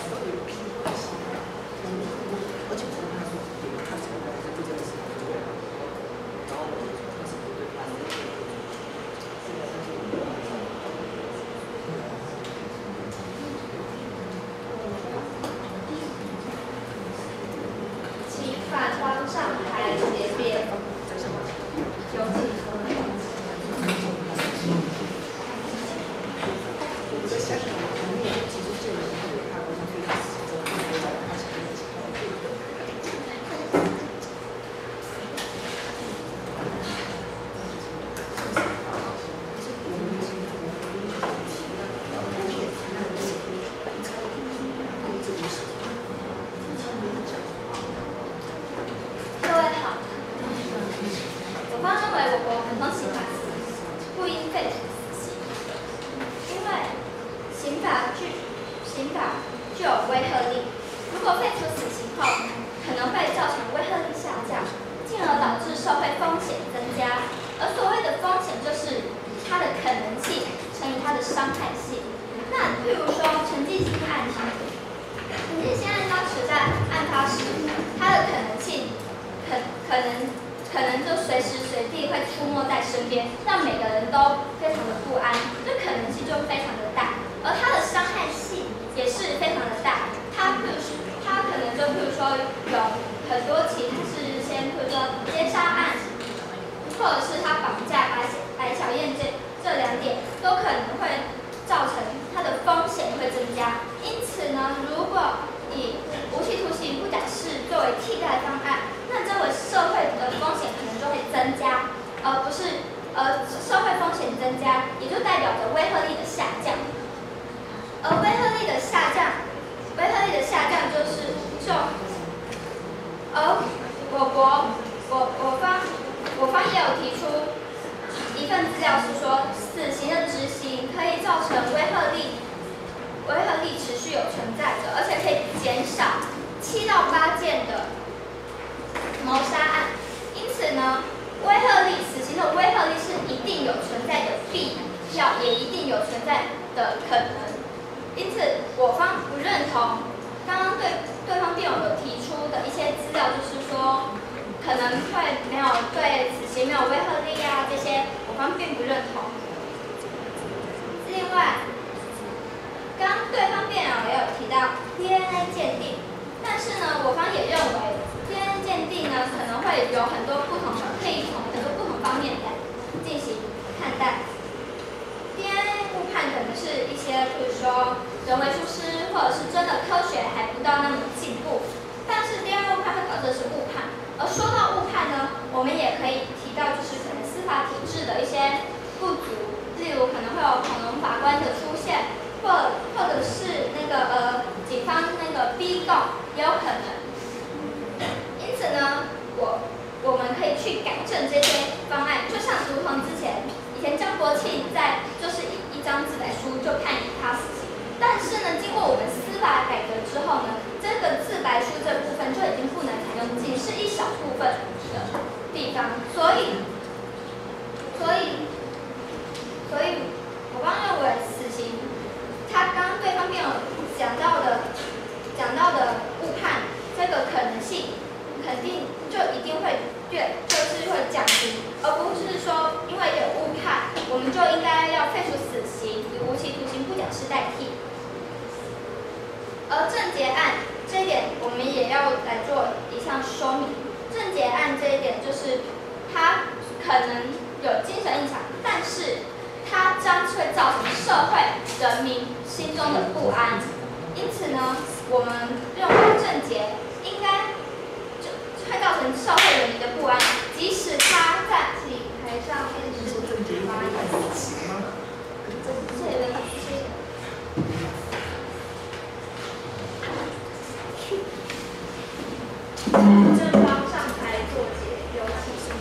请法官上台结辩。有请。 各位好，我方认为我国普通刑法不应废除死刑，因为刑法具刑法具有威慑力，如果废除死刑后，可能会造成威慑力下降，进而导致社会风险增加。而所谓的风险就是它的可能性乘以它的伤害性。那譬如说陈继兴案情，陈继兴案当时在案发时，它的可能性可可能可能就随时随地会出没在身边，让每个人都非常的不安，这可能性就非常的大。而它的伤害性也是非常的大，它譬如说它可能就譬如说有很多起它是先譬如说奸杀案，或者是他绑架白白小燕这这两点，都可能会造成它的风险会增加。因此呢，如果以无期徒刑不假释作为替代方案，那这个社会的风险可能就会增加，而不是呃社会风险增加，也就代表着威慑力的下降。而威慑力的下降，威慑力的下降就是就，而我国我我方我方也有提出一份资料是说，死刑的执行可以造成威慑力。威慑力持续有存在着，而且可以减少七到八件的谋杀案。因此呢，威慑力死刑的威慑力是一定有存在的必要，也一定有存在的可能。因此，我方不认同刚刚对对方辩友有提出的一些资料，就是说可能会没有对死刑没有威慑力啊，这些我方并不认同。另外，刚刚对方辩友也有提到 D N A 鉴定，但是呢，我方也认为 D N A 鉴定呢可能会有很多不同的，可以从很多不同方面来进行看待。D N A 误判可能是一些，比如说人为疏失，或者是真的科学还不到那么进步，但是 D N A 误判会导致是误判。而说到误判呢，我们也可以提到就是可能司法体制的一些不足，例如可能会有恐龙法官的出现。或或者是那个呃，警方那个逼供也有可能。因此呢，我我们可以去改正这些方案，就像如同之前以前张国庆在就是一一张自白书就判以他死刑，但是呢，经过我们司法改革之后呢，这个自白书这部分就已经不能采用，仅是一小部分的地方，所以所以所以我刚认为死刑。他刚刚对方辩友讲到的讲到的误判这个可能性，肯定就一定会越就是会降低，而不是说因为有误判，我们就应该要废除死刑，以无期徒刑不假释代替。而郑捷案这一点，我们也要来做一项说明。郑捷案这一点就是他可能有精神异常，但是它将会造成社会人民心中的不安，因此呢，我们认为郑捷应该就会造成社会人民的不安，即使他在体台上面是发言，这个正方上台作结，有请。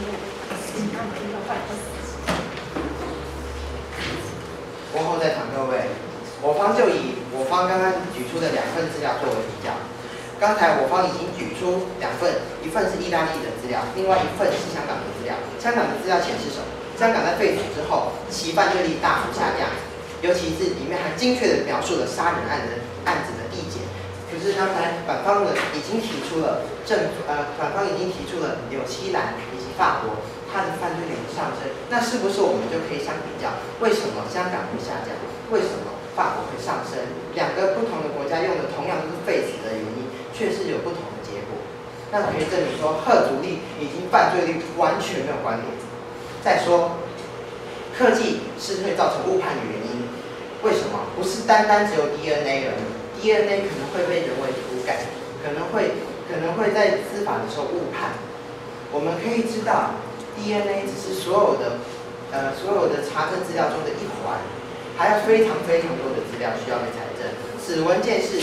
过后再谈各位，我方就以我方刚刚举出的两份资料作为比较。刚才我方已经举出两份，一份是意大利的资料，另外一份是香港的资料。香港的资料显示什么？香港在废除之后，其犯罪率大幅下降，尤其是里面还精确的描述了杀人案的案子的递减， 就是刚才反方的已经提出了正呃，反方已经提出了纽西兰以及法国它的犯罪率上升，那是不是我们就可以相比较，为什么香港会下降，为什么法国会上升？两个不同的国家用的同样都是废死的原因，却是有不同的结果。那可以证明说，贺阻力以及犯罪率完全没有关联。再说，科技是会造成误判的原因，为什么？不是单单只有 D N A 而已 ，D N A 可能会被人为涂改，可能会可能会在司法的时候误判。我们可以知道 ，D N A 只是所有的呃所有的查证资料中的一环，还有非常非常多的资料需要被采证。此文件是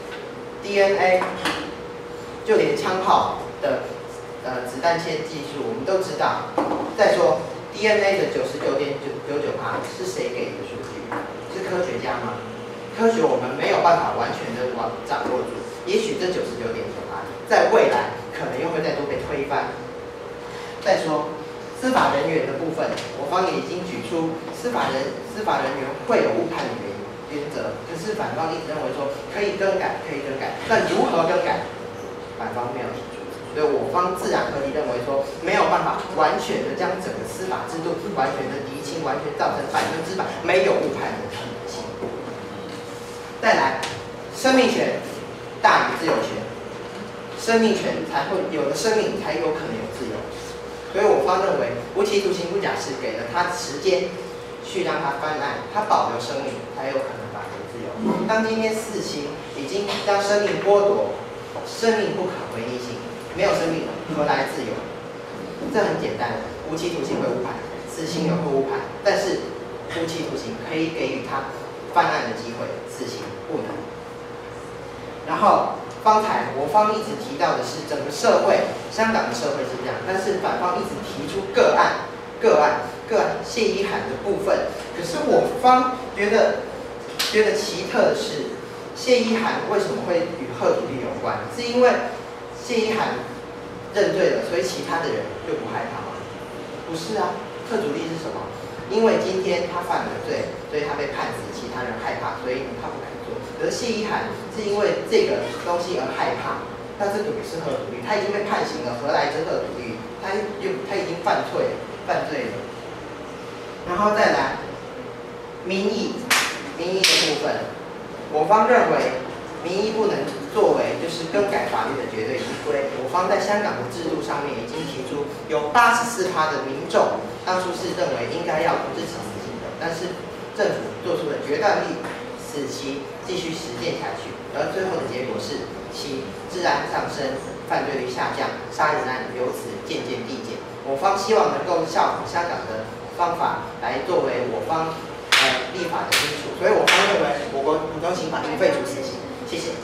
D N A。就连枪炮的呃子弹线技术，我们都知道。再说 D N A 的九十九点九九九趴是谁给的数据？是科学家吗？科学我们没有办法完全的往掌握住，也许这九十九点九趴在未来可能又会再度被推翻。再说司法人员的部分，我方也已经举出司法人司法人员会有误判的原因原则，可是反方一直认为说可以更改，可以更改，但如何更改？反方没有提出，所以我方自然合理认为说没有办法完全的将整个司法制度完全的厘清，完全造成百分之百没有误判的可能性。再来，生命权大于自由权，生命权才会有了生命才有可能有自由，所以我方认为无期徒刑不假释给了他时间去让他翻案，他保留生命才有可能保留自由。当今天死刑已经将生命剥夺。生命不可违逆性，没有生命何来自由？这很简单，无期徒刑会误判，死刑也会误判，但是无期徒刑可以给予他翻案的机会，死刑不能。然后方才我方一直提到的是整个社会，香港的社会是这样，但是反方一直提出个案、个案、个案谢依涵的部分，可是我方觉得觉得奇特的是。谢依涵为什么会与贺阻力有关？是因为谢依涵认罪了，所以其他的人就不害怕吗？不是啊，贺阻力是什么？因为今天他犯了罪，所以他被判死，其他人害怕，所以他不敢做。而谢依涵是因为这个东西而害怕，那这个不是贺阻力，他已经被判刑了，何来之贺阻力？他又他已经犯罪犯罪了。然后再来民意，民意的部分。我方认为，民意不能作为就是更改法律的绝对依归。我方在香港的制度上面已经提出，有八十四趴的民众当初是认为应该要支持死刑的，但是政府做出了决断力，死刑继续实践下去，而最后的结果是其治安上升，犯罪率下降，杀人案由此渐渐递减。我方希望能够效仿香港的方法来作为我方。呃，立法的基础，所以我方认为我国普通刑法应废除死刑。谢谢。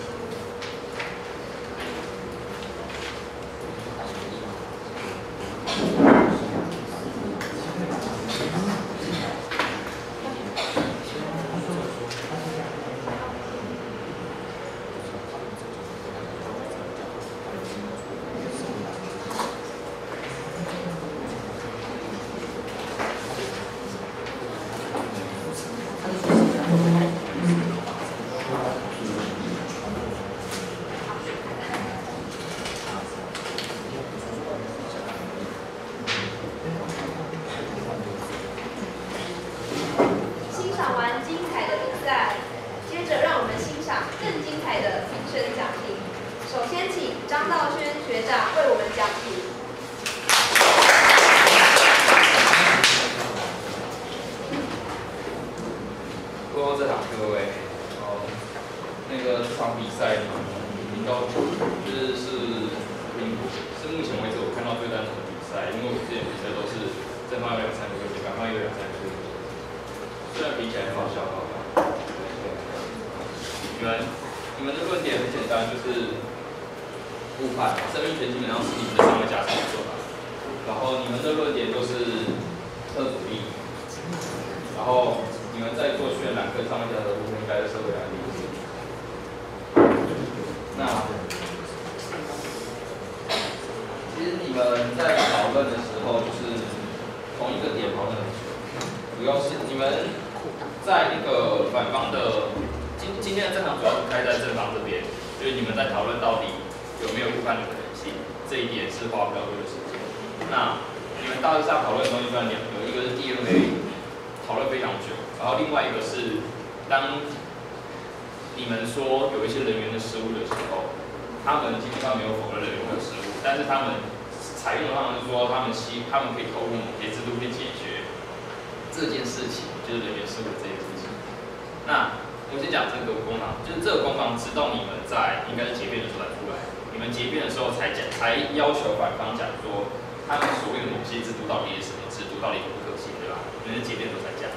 在那个反方的今今天的这场主要是开在正方这边， 就是你们在讨论到底有没有误判的可能性，这一点是花比较多的时间。那你们大致上讨论的东西分两个，一个是 D N A， 讨论非常久，然后另外一个是当你们说有一些人员的失误的时候，他们基本上没有否认人员会有失误，但是他们采用的方式是说他们希他们可以透过某些制度去解决这件事情，就是人员失误这件事情。那我先讲这个攻防，就是这个攻防直到你们在应该是结辩的时候才出来，你们结辩的时候才讲，才要求反方讲说他们所谓的某些制度到底是什么制度，到底可不可行，对吧？你们结辩的时候才讲。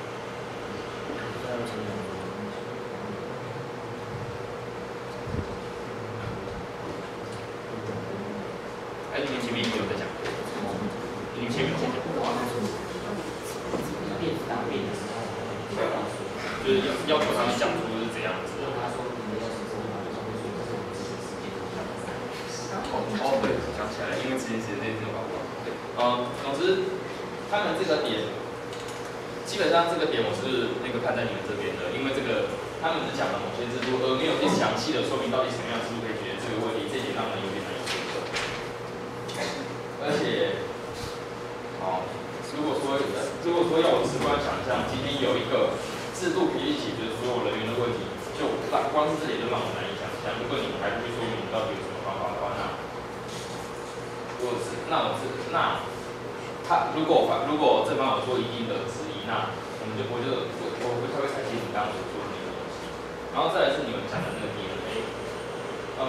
哎，你们前面也有在讲，你们前面有在讲。 电子答辩的时候， 对啊，就是要要求他们讲出是怎样子的。 他说你们要是说法律上面说这是我们自己时间。 哦，对，想起来了，因为之前写的那篇报告。对，嗯，总之，他们这个点，基本上这个点我是那个看在你们这边的，因为这个他们只讲了某些制度，而没有去详细的说明到底什么样的制度可以解决这个问题，这点让人有点难以接受。而且，哦。如果说如果说要我直观想象，今天有一个制度可以解决所有人员的问题，就光是这里就让我难以想象。如果你们还不去说明到底有什么方法的话，那我是那我是那他如果反如果正方有说一定的质疑，那我们就我就我我不太会采信你刚刚所说的那个东西。然后再来是你们讲的那个 D N A， 呃，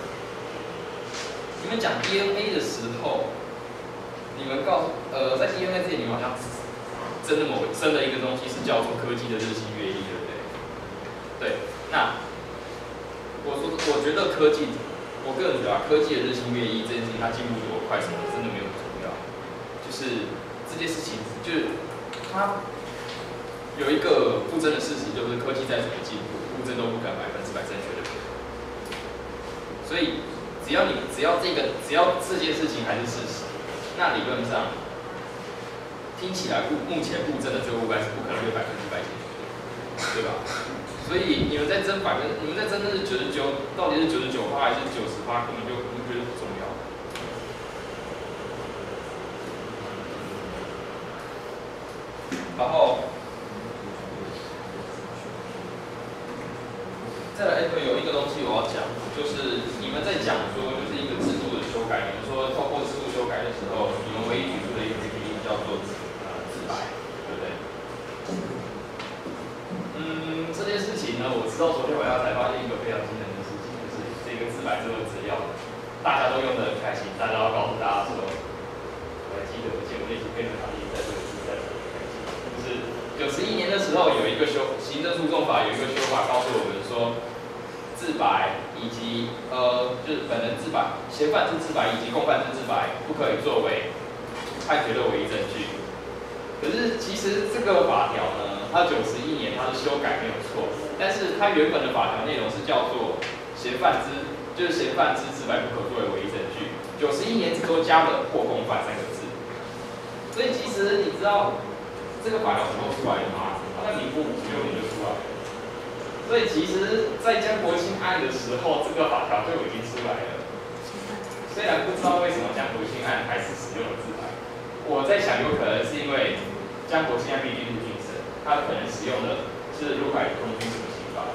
你们讲 D N A 的时候。你们告诉呃，在 D N A 之前，你们好像真的某真的一个东西是叫做科技的日新月异，对不对？对，那我说，我觉得科技，我个人觉得科技的日新月异这件事情，它进步多快什么，真的没有很重要。就是这件事情，就是它有一个不争的事实，就是科技再怎么进步，不争都不敢百分之百正确的。所以，只要你只要这个只要这件事情还是事实。那理论上，听起来目目前物证的这个误判是不可能被百分之百解决的，对吧？所以你们在争百分，你们在争的是九十九，到底是九十九趴还是九十趴，根本就不觉得不重要。然后，再来，对，有一个东西我要讲，就是你们在讲说，就是一个制度的修改，你们说透过制度修改的时候，你们唯一举出的一个例子叫做呃自白，对不对？嗯，这件事情呢，我知道昨天晚上才发现一个非常惊人的事情，就是这个自白这个资料，大家都用得很开心，大家要告诉大家说，我还记得以前我那期辩论法律在这个是在很开心，就是九十一年的时候有一个修行政诉讼法有一个修法告诉我们说。自白以及呃，就是本人自白、嫌犯之自白以及共犯之自白，不可以作为判决的唯一证据。可是其实这个法条呢，它九十一年它的修改没有错，但是它原本的法条内容是叫做嫌犯之，就是嫌犯之自白不可作为唯一证据。九十一年只多加了或共犯三个字。所以其实你知道这个法条什么时候出来的吗？它在民国五十六年就出来了。所以其实，在江国兴案的时候，这个法条就已经出来了。虽然不知道为什么江国兴案还是使用了自白，我在想，有可能是因为江国兴案毕竟入军审，他可能使用的是陆海空军什么刑法。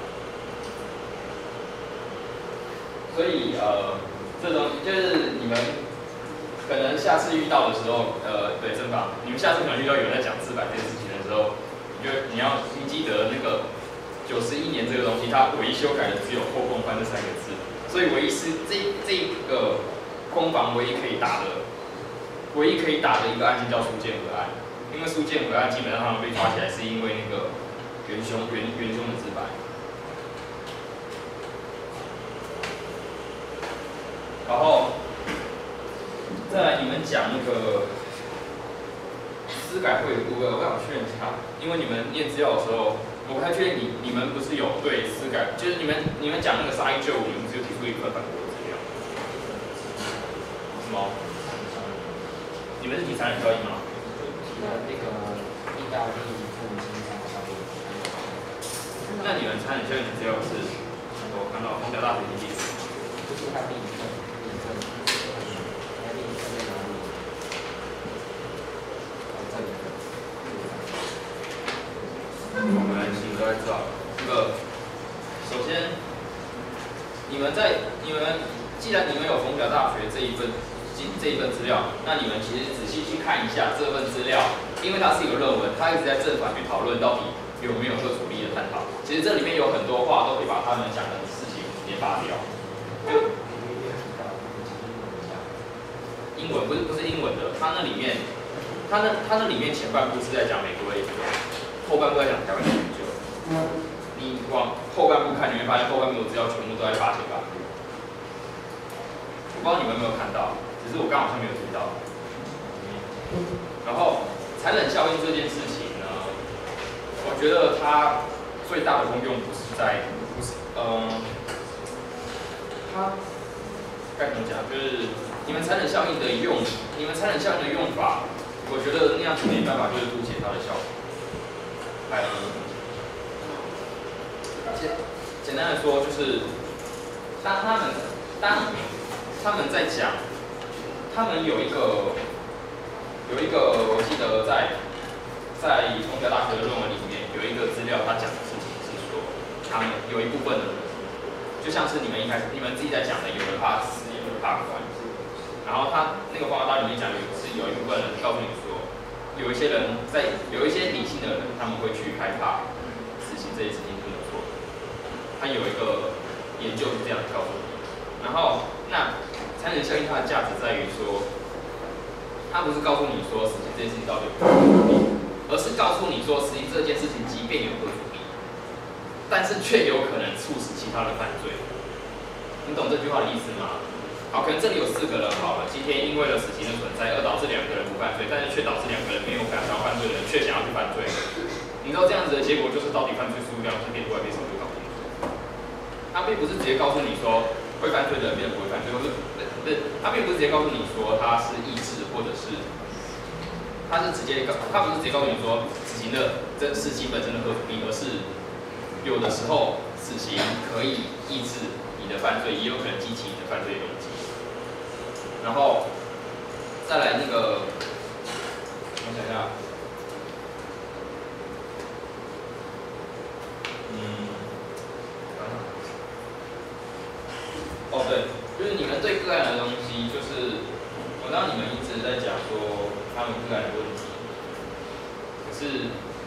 所以呃，这东西就是你们可能下次遇到的时候，呃，对，正法，你们下次可能遇到有人在讲自白这件事情的时候，你就你要你记得那个。九十一年这个东西，它唯一修改的只有“或共犯”这三个字，所以唯一是这这个攻防唯一可以打的，唯一可以打的一个案件叫苏建和案，因为苏建和案基本上他们被抓起来是因为那个元凶元元凶的自白，然后再来你们讲那个司改会的部分，我想确认一下，因为你们念资料的时候。我不太确定你你们不是有对司改，就是你们你们讲那个杀一九五，你们只有提出一份反驳的资料，什么？你们是提残忍交易吗？ 提了那个意大利父母亲上交易。 那你们残忍交易的资料是？ 残忍我看到丰交大学经济史， 就是它另一份，另一份，它另一份在哪里？哦，这里。 我们来请各位知道，这个首先，你们在你们既然你们有丰交大学这一份这一份资料，那你们其实仔细去看一下这份资料，因为它是一个论文，它一直在正反去讨论到底有没有贺楚立的探讨。其实这里面有很多话都可以把他们讲的事情直接拔掉。就英文不是不是英文的，它那里面，它那它那里面前半部是在讲美国的研究，后半部在讲台湾的研究。你往后半部看，你会发现后半部的资料全部都在八千八。我不知道你们有没有看到，只是我刚好像没有听到。然后残忍效应这件事情呢，我觉得它最大的功用不是在，不是，嗯、呃，它该怎么讲？就是你们残忍效应的用，你们残忍效应的用法，我觉得那样子没办法就是凸显它的效果。还有，简简单的说，就是当他们当他们在讲，他们有一个有一个，我记得在在丰交大学的论文里面有一个资料，他讲的事情是说，他们有一部分的人，就像是你们一开始你们自己在讲的，有人怕死，有人怕关。然后他那个报告里面讲，有是有一部分人告诉你说，有一些人在有一些理性的人，他们会去害怕死刑这件事情不能做。他有一个研究是这样告诉你。然后那残忍效应它的价值在于说，它不是告诉你说死刑这件事情到底有没有合理，而是告诉你说死刑这件事情即便有合理，但是却有可能促使其他人犯罪。你懂这句话的意思吗？好，可能这里有四个人好了，今天因为了死刑的存在而导致两个人不犯罪，但是却导致两个人没有想要犯罪的人却想要去犯罪。你知道这样子的结果就是到底犯罪数量是变多还是变少就搞不清楚。他并不是直接告诉你说会犯罪的人变得不会犯罪，或是不是他并不是直接告诉你说他是意志，或者是他是直接告他不是直接告诉你说死刑的这事情本身的合理，而是有的时候死刑可以抑制你的犯罪，也有可能激起你的犯罪动机。然后再来那个，我想一下，嗯，哦对，就是你们对个案的东西，就是我知道你们一直在讲说他们个案的问题，可是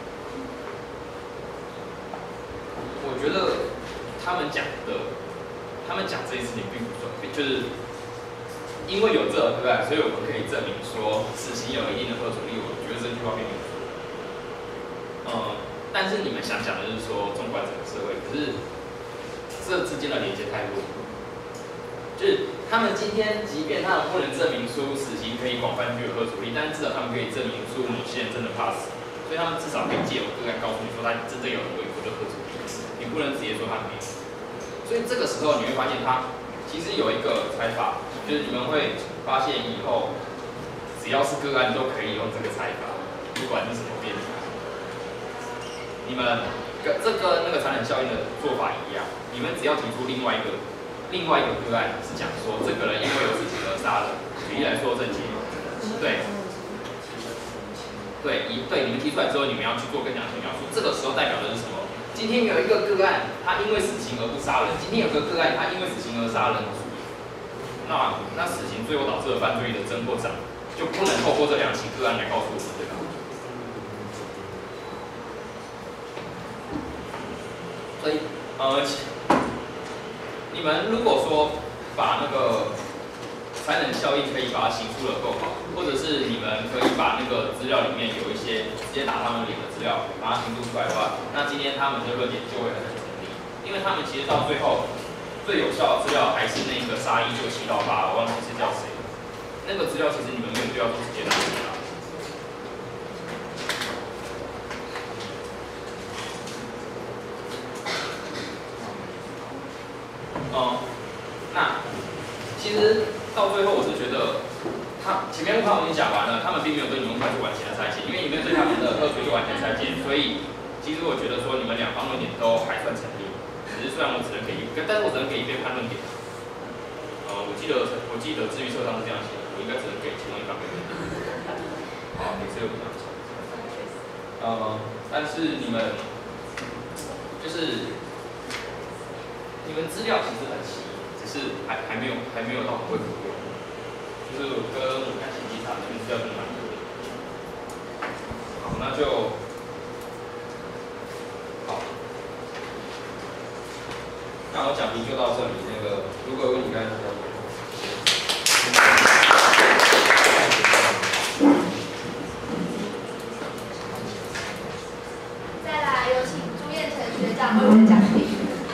我觉得他们讲的，他们讲这件事情并不算，就是。因为有这个个案，所以我们可以证明说死刑有一定的贺阻力。我觉得这句话并没有错。嗯，但是你们想讲的是说，纵观整个社会，可是这之间的连接太弱。就是他们今天，即便他们不能证明出死刑可以广泛具有贺阻力，但是至少他们可以证明出某些人真的怕死，所以他们至少可以借由个案告诉你说，他真正有微薄的贺阻力。你不能直接说他没有。所以这个时候你会发现，他其实有一个猜法。就是你们会发现以后，只要是个案都可以用这个猜法，不管是什么辩法。你们跟这个那个残忍效应的做法一样，你们只要提出另外一个另外一个个案是讲说这个人因为有事情而杀人，举例来说郑捷，对，对，一对你们提出来之后，你们要去做更详细描述。这个时候代表的是什么？今天有一个个案，他因为死刑而不杀人；今天有个个案，他因为死刑而杀人。那那死刑最后导致的犯罪率的增或涨，就不能透过这两起个案来告诉我们，对吧？所以，呃，你们如果说把那个残忍效应可以把它形塑的够好，或者是你们可以把那个资料里面有一些直接打他们脸的资料，把它形塑出来的话，那今天他们的论点就会很成立，因为他们其实到最后。最有效的资料还是那个杀一九七到八，我忘记是叫谁。那个资料其实你们没有必要做直接拿出来。嗯，那其实到最后我是觉得，他前面他们已经讲完了，他们并没有对你们快速完全的拆解，因为你们对他们的特殊就完全拆解，所以其实我觉得说你们两方论点都还算成立。只是虽然我只能给一，但是我只能给一边判论点。呃，我记得我记得至于册上是这样写的，我应该只能给其中一方判论点。好，也是有这样子。呃，但是你们就是你们资料其实很齐，只是还还没有还没有到会可用。就是我跟我看信息查，你们资料真的蛮多的。好，那就。那我讲题就到这里。那个，如果有问题，刚才大家问。 再来，有请朱彦成学长为我们讲题。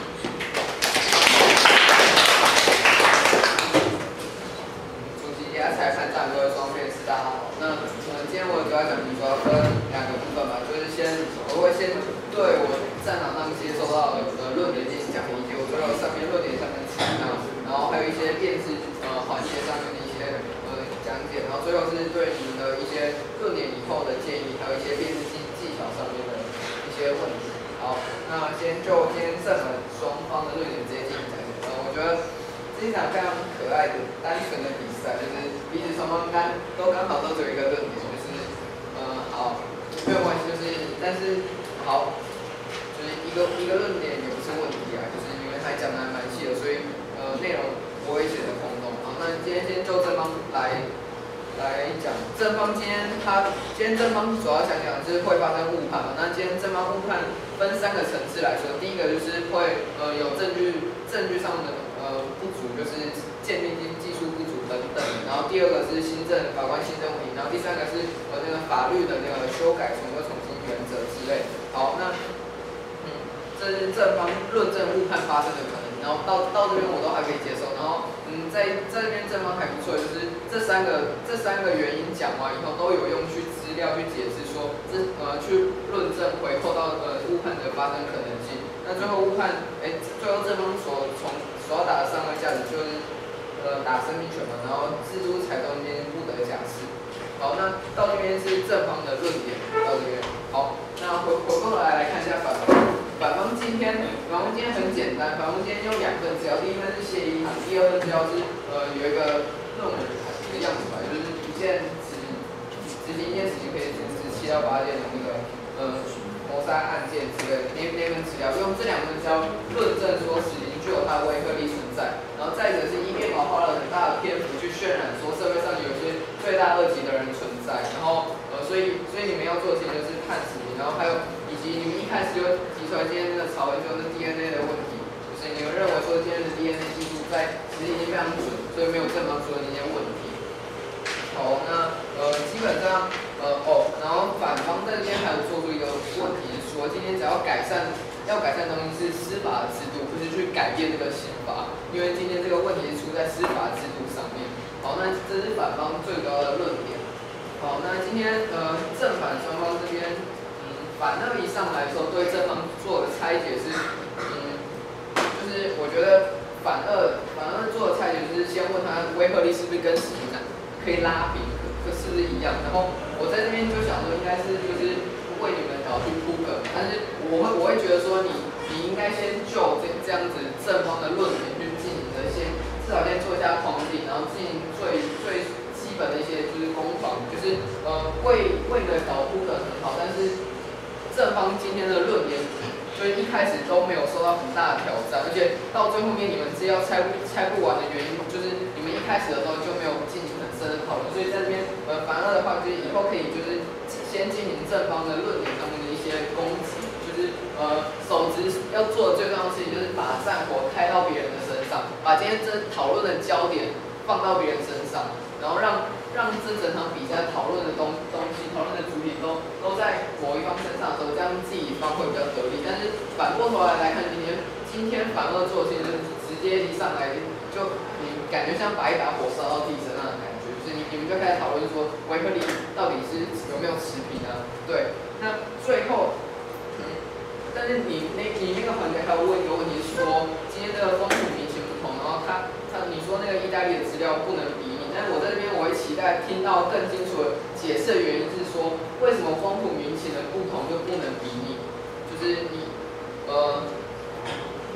主席、大家财产长各位双面师，大家好。那呃，今天我主要讲题主要分两个部分吧，就是先我会先对我战场上接收到的呃论点进行讲一。最后上面论点上面提到，然后还有一些辨识呃环节上面的一些呃讲解，然后最后是对你们的一些论点以后的建议，还有一些辨识技技巧上面的一些问题。好，那先就今天正反双方的论点直接进行讲解。呃，我觉得这一场非常可爱的单纯的比赛，就是彼此双方刚都刚好都只有一个论点，就是呃好没有关系，就是但是好就是一个一个论点也不是问题啊，就是。还讲的还蛮细的，所以呃内容不会显得空洞。好，那今天先就正方来来讲，正方今天他今天正方主要想讲的是会发生误判嘛。那今天正方误判分三个层次来说，第一个就是会呃有证据证据上的呃不足，就是鉴定技术不足等等。然后第二个是新政法官新政问题，然后第三个是呃那个法律的那个修改，重又重新原则之类。好，那。这是正方论证误判发生的可能，然后到到这边我都还可以接受，然后嗯，在在这边正方还不错，就是这三个这三个原因讲完以后都有用去资料去解释说这呃去论证回扣到呃误判的发生可能性。那最后误判，哎，最后正方所从所要打的上位价值就是呃打生命权嘛，然后自主采中间不得假释。好，那到这边是正方的论点，到这边好，那回回过来来看一下反方。反方今天，反方今天很简单，反方今天用两份资料，第一份是谢依涵，第二份资料是呃有一个论文一个样子吧，就是一件执执行一件事情可以阻止七到八件的那个呃谋杀案件之类的那那份资料，用这两份资料论证说死刑具有它的威慑力存在，然后再者是一篇稿花了很大的篇幅去渲染说社会上有些罪大恶极的人存在，然后呃所以所以你们要做的事情就是判死刑，然后还有以及你们一开始就提出来今天那个草文就是 D N A 的问题，就是你们认为说今天的 D N A 技术在其实已经非常准，所以没有正方说的那些问题。好，那呃基本上呃哦，然后反方在这边还有做出一个问题，是说今天只要改善要改善的东西是司法的制度，不是去改变这个刑罚，因为今天这个问题是出在司法制度上面。好，那这是反方最高的论点。好，那今天呃正反双方这边。反二一上来的时候，对正方做的拆解是，嗯，就是我觉得反二反二做的拆解就是先问他威慑力是不是跟死刑可以拉平，可是不是一样？然后我在这边就想说，应该是就是为你们找去铺梗，但是我会我会觉得说你你应该先就这这样子正方的论点去进行的先至少先做一下框定，然后进行最最基本的一些就是攻防，就是呃为为你的找铺梗很好，但是。正方今天的论点，所以一开始都没有受到很大的挑战，而且到最后面你们资料拆不拆不完的原因，就是你们一开始的时候就没有进行很深的讨论，所以在这边呃反二的话，就是以后可以就是先进行正方的论点上面的一些攻击，就是呃守职要做的最重要的事情就是把战火开到别人的身上，把今天这讨论的焦点放到别人身上，然后让。让这整场比赛讨论的东东西、讨论的主体都都在某一方身上的时候，这样自己方会比较得力。但是反过头来来看，今天今天反二做的事情就是直接一上来就你感觉像把一把火烧到自己身上的感觉，就是你你们就开始讨论说威慑力到底是有没有持平啊？对，那最后，嗯，但是你那你那个环节还有问一个问题是说，今天这个风土民情不同，然后他他你说那个意大利的资料不能比。但是我在这边，我会期待听到更清楚的解释的原因是说，为什么风土民情的不同就不能比拟？就是你，呃，你你可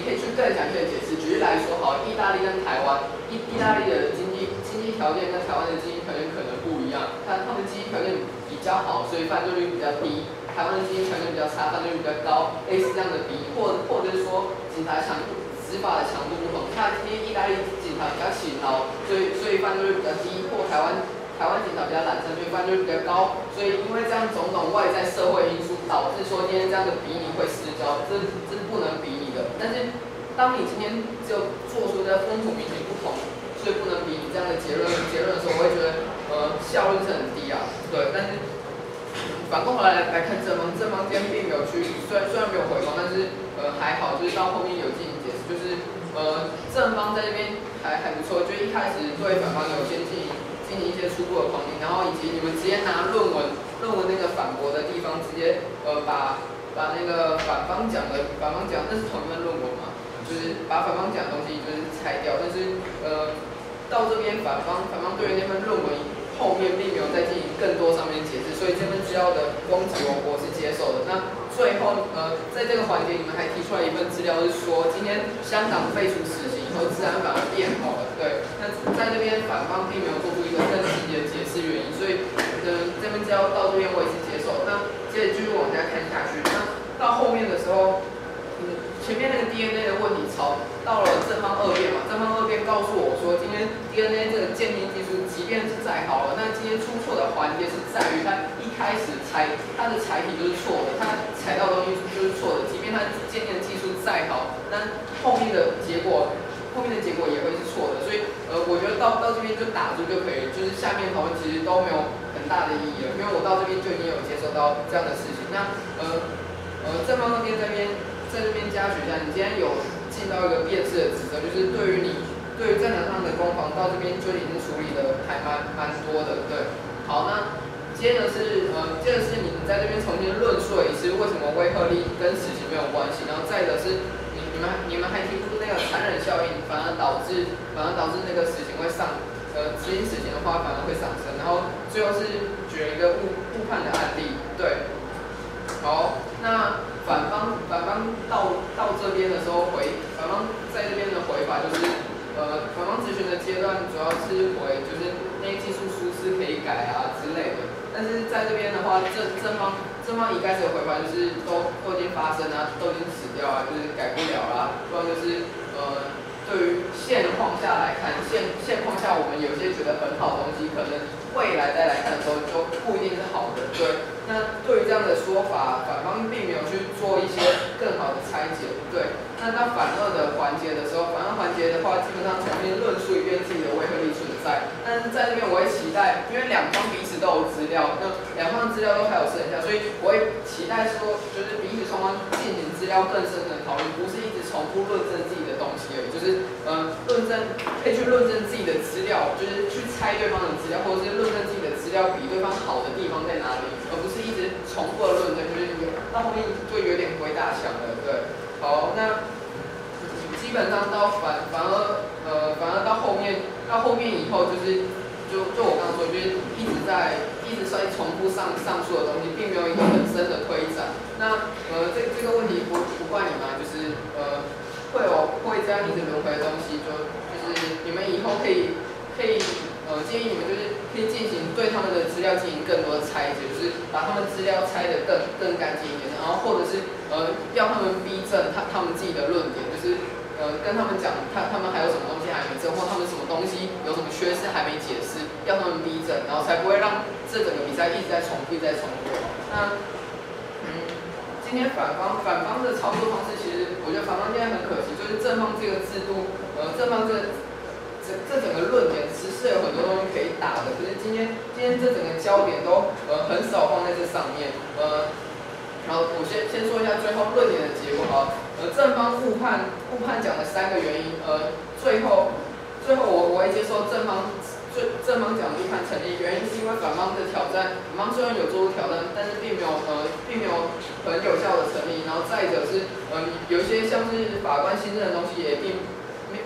可以去更详细的解释。举例来说，好，意大利跟台湾，意意大利的经济经济条件跟台湾的经济条件可能不一样，他他们经济条件比较好，所以犯罪率比较低；台湾的经济条件比较差，犯罪率比较高，类似这样的比，或或者是说警察强度、执法的强度不同，他因为意大利警察比较勤劳，所以所以犯罪率比较低，或台湾。台湾警察比较懒散，所以犯罪率比较高，所以因为这样种种外在社会因素，导致说今天这样的比拟会失焦，这这是不能比拟的。但是，当你今天就做出的风土民情不同，所以不能比拟这样的结论结论的时候，我会觉得呃效率是很低啊，对。但是反过来来看正方，正方今天并没有去，虽然虽然没有回光，但是呃还好，就是到后面有进行解释，就是呃正方在这边还还不错，就一开始对反方有先进行。进行一些初步的框定，然后以及你们直接拿论文论文那个反驳的地方，直接呃把把那个反方讲的反方讲那是同一份论文嘛，就是把反方讲的东西就是拆掉，但是呃到这边反方反方对于那份论文后面并没有再进行更多上面解释，所以这份资料的攻击我我是接受的。那最后呃在这个环节你们还提出来一份资料，是说今天香港废除死刑以后，治安反而变好了。对，那在这边反方并没有做出一个更细节的解释原因，所以呃这份资料到这边我也是接受。那接着继续往下看下去，那到后面的时候，嗯前面那个 D N A 的问题潮到了正方二辩嘛，正方二辩告诉我说，今天 D N A 这个鉴定技术即便是再好了，那今天出错的环节是在于它一开始采它的采体就是错的，它采到的东西就是错的，即便它鉴定的技术再好，但后面的结果。后面的结果也会是错的，所以呃，我觉得到到这边就打住就可以了，就是下面讨论其实都没有很大的意义了，因为我到这边就已经有接受到这样的事情。那呃呃，正方那边这边在这边加学一下，你今天有尽到一个辨识的职责，就是对于你对于战场上的攻防到这边就已经处理的还蛮蛮多的，对。好，那接着是呃，接着是你们在这边重新论述一次为什么威慑力跟死刑没有关系，然后再的是。你们你们还提出那个残忍效应，反而导致反而导致那个死刑会上，呃，执行死刑的话反而会上升，然后最后是举了一个误误判的案例，对。好，那反方反方到到这边的时候回，反方在这边的回法就是，呃，反方咨询的阶段主要是回就是那些技术疏失可以改啊之类的，但是在这边的话，正正方。正方一开始的回法就是都都已经发生啊，都已经死掉啊，就是改不了啦。不然就是呃，对于现况下来看，现现况下我们有些觉得很好的东西，可能未来再来看的时候就不一定是好的。对，那对于这样的说法，反方并没有去做一些更好的拆解。对，那到反二的环节的时候，反二环节的话，基本上重新论述一遍自己的威慑力存在。但是在这边我会期待，因为两方彼此都有资料，那两方的资料都还有剩下，所以我会期待说，就是彼此双方进行资料更深的讨论，不是一直重复论证自己的东西而已，就是呃论证可以去论证自己的资料，就是去猜对方的资料，或者是论证自己的资料比对方好的地方在哪里，而不是一直重复的论证，就是到后面就有点鬼打墙了。对，好，那基本上到反反而呃反而到后面到后面以后就是。就就我刚刚说，就是一直在一直在重复上上述的东西，并没有一个很深的推展。那呃，这这个问题不不怪你们，就是呃会有会这样一直轮回的东西，就就是你们以后可以可以呃建议你们就是可以进行对他们的资料进行更多的拆解，就是把他们资料拆得更更干净一点，然后或者是呃要他们逼证他他们自己的论点，就是。呃，跟他们讲，他他们还有什么东西还没证，或他们什么东西有什么缺失还没解释，要他们逼证，然后才不会让这整个比赛一直在重复，一直在重复。那，嗯，今天反方反方的操作方式，其实我觉得反方现在很可惜，就是正方这个制度，呃，正方这这这整个论点其实是有很多东西可以打的，可是今天今天这整个焦点都呃很少放在这上面，呃。然后我先先说一下最后论点的结果啊，呃，正方误判误判讲了三个原因，呃，最后最后我我会接受正方最正方讲误判成立，原因是因为反方的挑战，反方虽然有做出挑战，但是并没有呃并没有很有效的成立，然后再者是呃有一些像是法官新政的东西也并没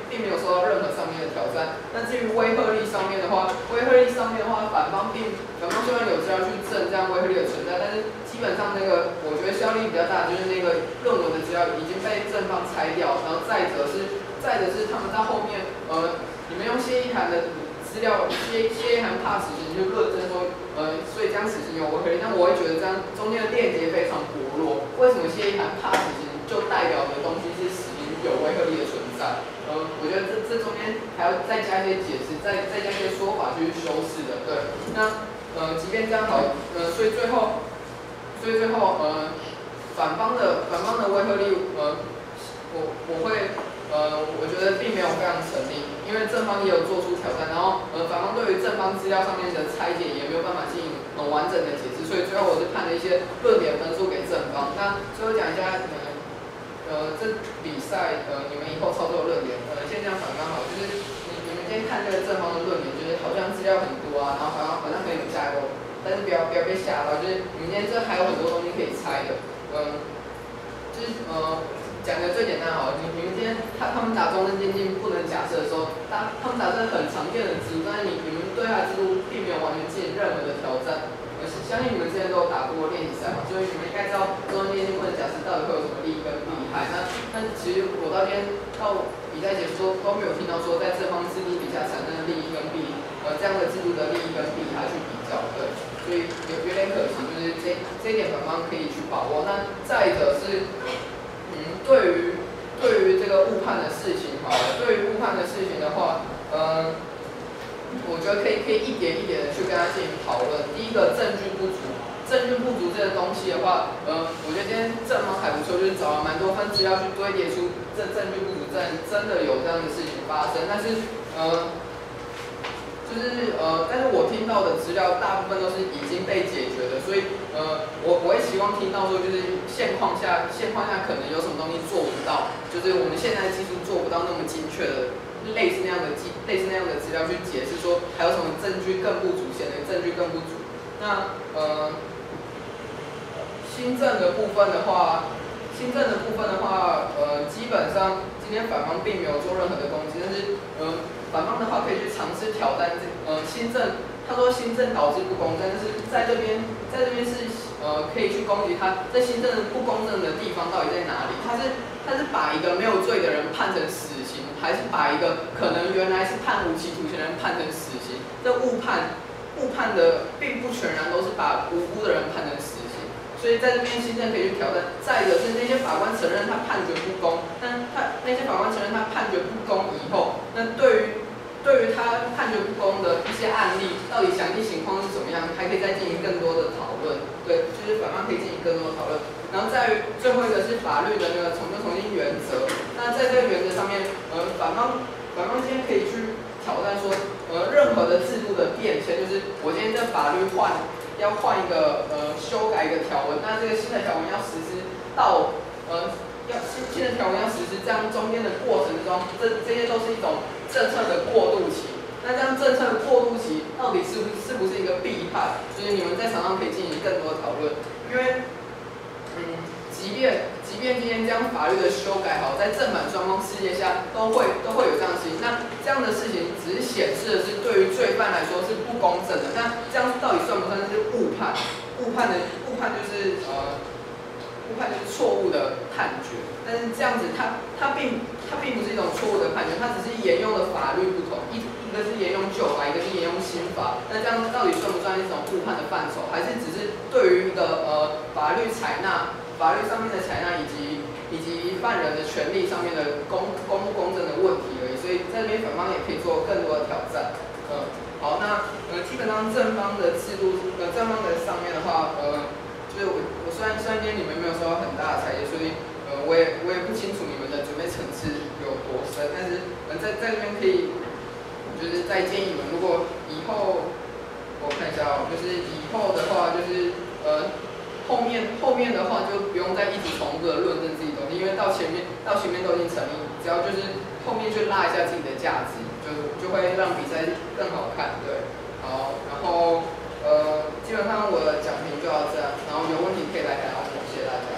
并没有受到任何上面的挑战。那至于威慑力上面的话，威慑力上面的话，反方并反方虽然有资料去证这样威慑力的存在，但是基本上那个我觉得效力比较大，就是那个论文的资料已经被正方拆掉，然后再者是再者是他们在后面呃，你们用谢依涵的资料，谢谢依涵怕死刑就认真说，呃，所以这样死刑有威慑力，但我会觉得这样中间的链接非常薄弱。为什么谢依涵怕死刑就代表的东西是死刑有威慑力的存在？呃，我觉得这这中间还要再加一些解释，再再加一些说法去修饰的。对，那呃，即便这样好，呃，所以最后，所以最后呃，反方的反方的威慑力，呃，我我会。呃，我觉得并没有非常成立，因为正方也有做出挑战，然后呃，反方对于正方资料上面的拆解也没有办法进行很完整的解释，所以最后我是判了一些论点分数给正方。那最后讲一下，呃，呃，这比赛呃，你们以后操作的论点，呃，先讲反方好，就是你你们今天看这个正方的论点，就是好像资料很多啊，然后好像好像可以有架构，但是不要不要被吓到，就是你们今天这还有很多东西可以猜的，嗯、呃，就是呃。讲的最简单好了，你你们今天他他们打中正电竞不能假设的时候，他他们打这很常见的制度，但是你你们对他的制度并没有完全进行任何的挑战。我相信你们之前都有打过练习赛嘛，所以你们应该知道中正电竞不能假设到底会有什么利益跟弊害。那但是其实我到今天到比赛结束都没有听到说在这方制度底下产生的利益跟弊，呃这样的制度的利益跟弊害去比较，对，所以有有点可惜，就是这这一点反方可以去把握。那再者是。嗯，对于对于这个误判的事情，好了，对于误判的事情的话，呃，我觉得可以可以一点一点的去跟他进行讨论。第一个证据不足，证据不足这个东西的话，呃，我觉得今天正方还不错，就是找了蛮多份资料去堆叠出这证据不足，真真的有这样的事情发生。但是，呃。就是呃，但是我听到的资料大部分都是已经被解决的，所以呃，我我会希望听到说，就是现况下现况下可能有什么东西做不到，就是我们现在技术做不到那么精确的，类似那样的技类似那样的资料去解释说还有什么证据更不足，显得证据更不足。那呃，新政的部分的话，新政的部分的话，呃，基本上今天反方并没有做任何的攻击，但是呃。反方的话可以去尝试挑战这呃新政，他说新政导致不公正，但是在这边在这边是呃可以去攻击他在新政不公正的地方到底在哪里？他是他是把一个没有罪的人判成死刑，还是把一个可能原来是判无期徒刑的人判成死刑？这误判误判的并不全然都是把无辜的人判成死刑。所以在这边新政可以去挑战。再一个是那些法官承认他判决不公，但他那些法官承认他判决不公以后，那对于对于他判决不公的一些案例，到底详细情况是怎么样，还可以再进行更多的讨论。对，就是法官可以进行更多的讨论。然后在于最后一个是法律的那个重就重新原则。那在这个原则上面，呃，反方反方今天可以去挑战说，呃，任何的制度的变迁，就是我今天这法律换。要换一个呃修改一个条文，那这个新的条文要实施到呃要新新的条文要实施，这样中间的过程中，这这些都是一种政策的过渡期。那这样政策的过渡期到底是不是不是一个弊害？就是你们在场上可以进行更多的讨论，因为嗯，即便即便今天将法律的修改好，在正反双方世界下都会都会有这样的事情。那这样的事情只是显示的是对于罪犯来说是不公正的。那这样到底算不算是误判？误判的误判就是呃误判就是错误的判决。但是这样子它它并它并不是一种错误的判决，它只是沿用的法律不同，一一个是沿用旧法，一个是沿用新法。那这样到底算不算一种误判的范畴？还是只是对于一个呃法律采纳？法律上面的采纳以及以及犯人的权利上面的公公不公正的问题而已，所以在这边反方也可以做更多的挑战。呃，好，那呃基本上正方的制度，呃正方的上面的话，呃就是我我虽然虽然今天你们没有收到很大的裁决，所以呃我也我也不清楚你们的准备层次有多深，但是呃在在这边可以，就是再建议你们，如果以后我看一下哦，就是以后的话就是呃。后面后面的话就不用再一直重复的论证自己东西，因为到前面到前面都已经成立，只要就是后面去拉一下自己的价值，就就会让比赛更好看，对。好，然后呃基本上我的讲评就到这样，然后有问题可以来谈，谢谢大家。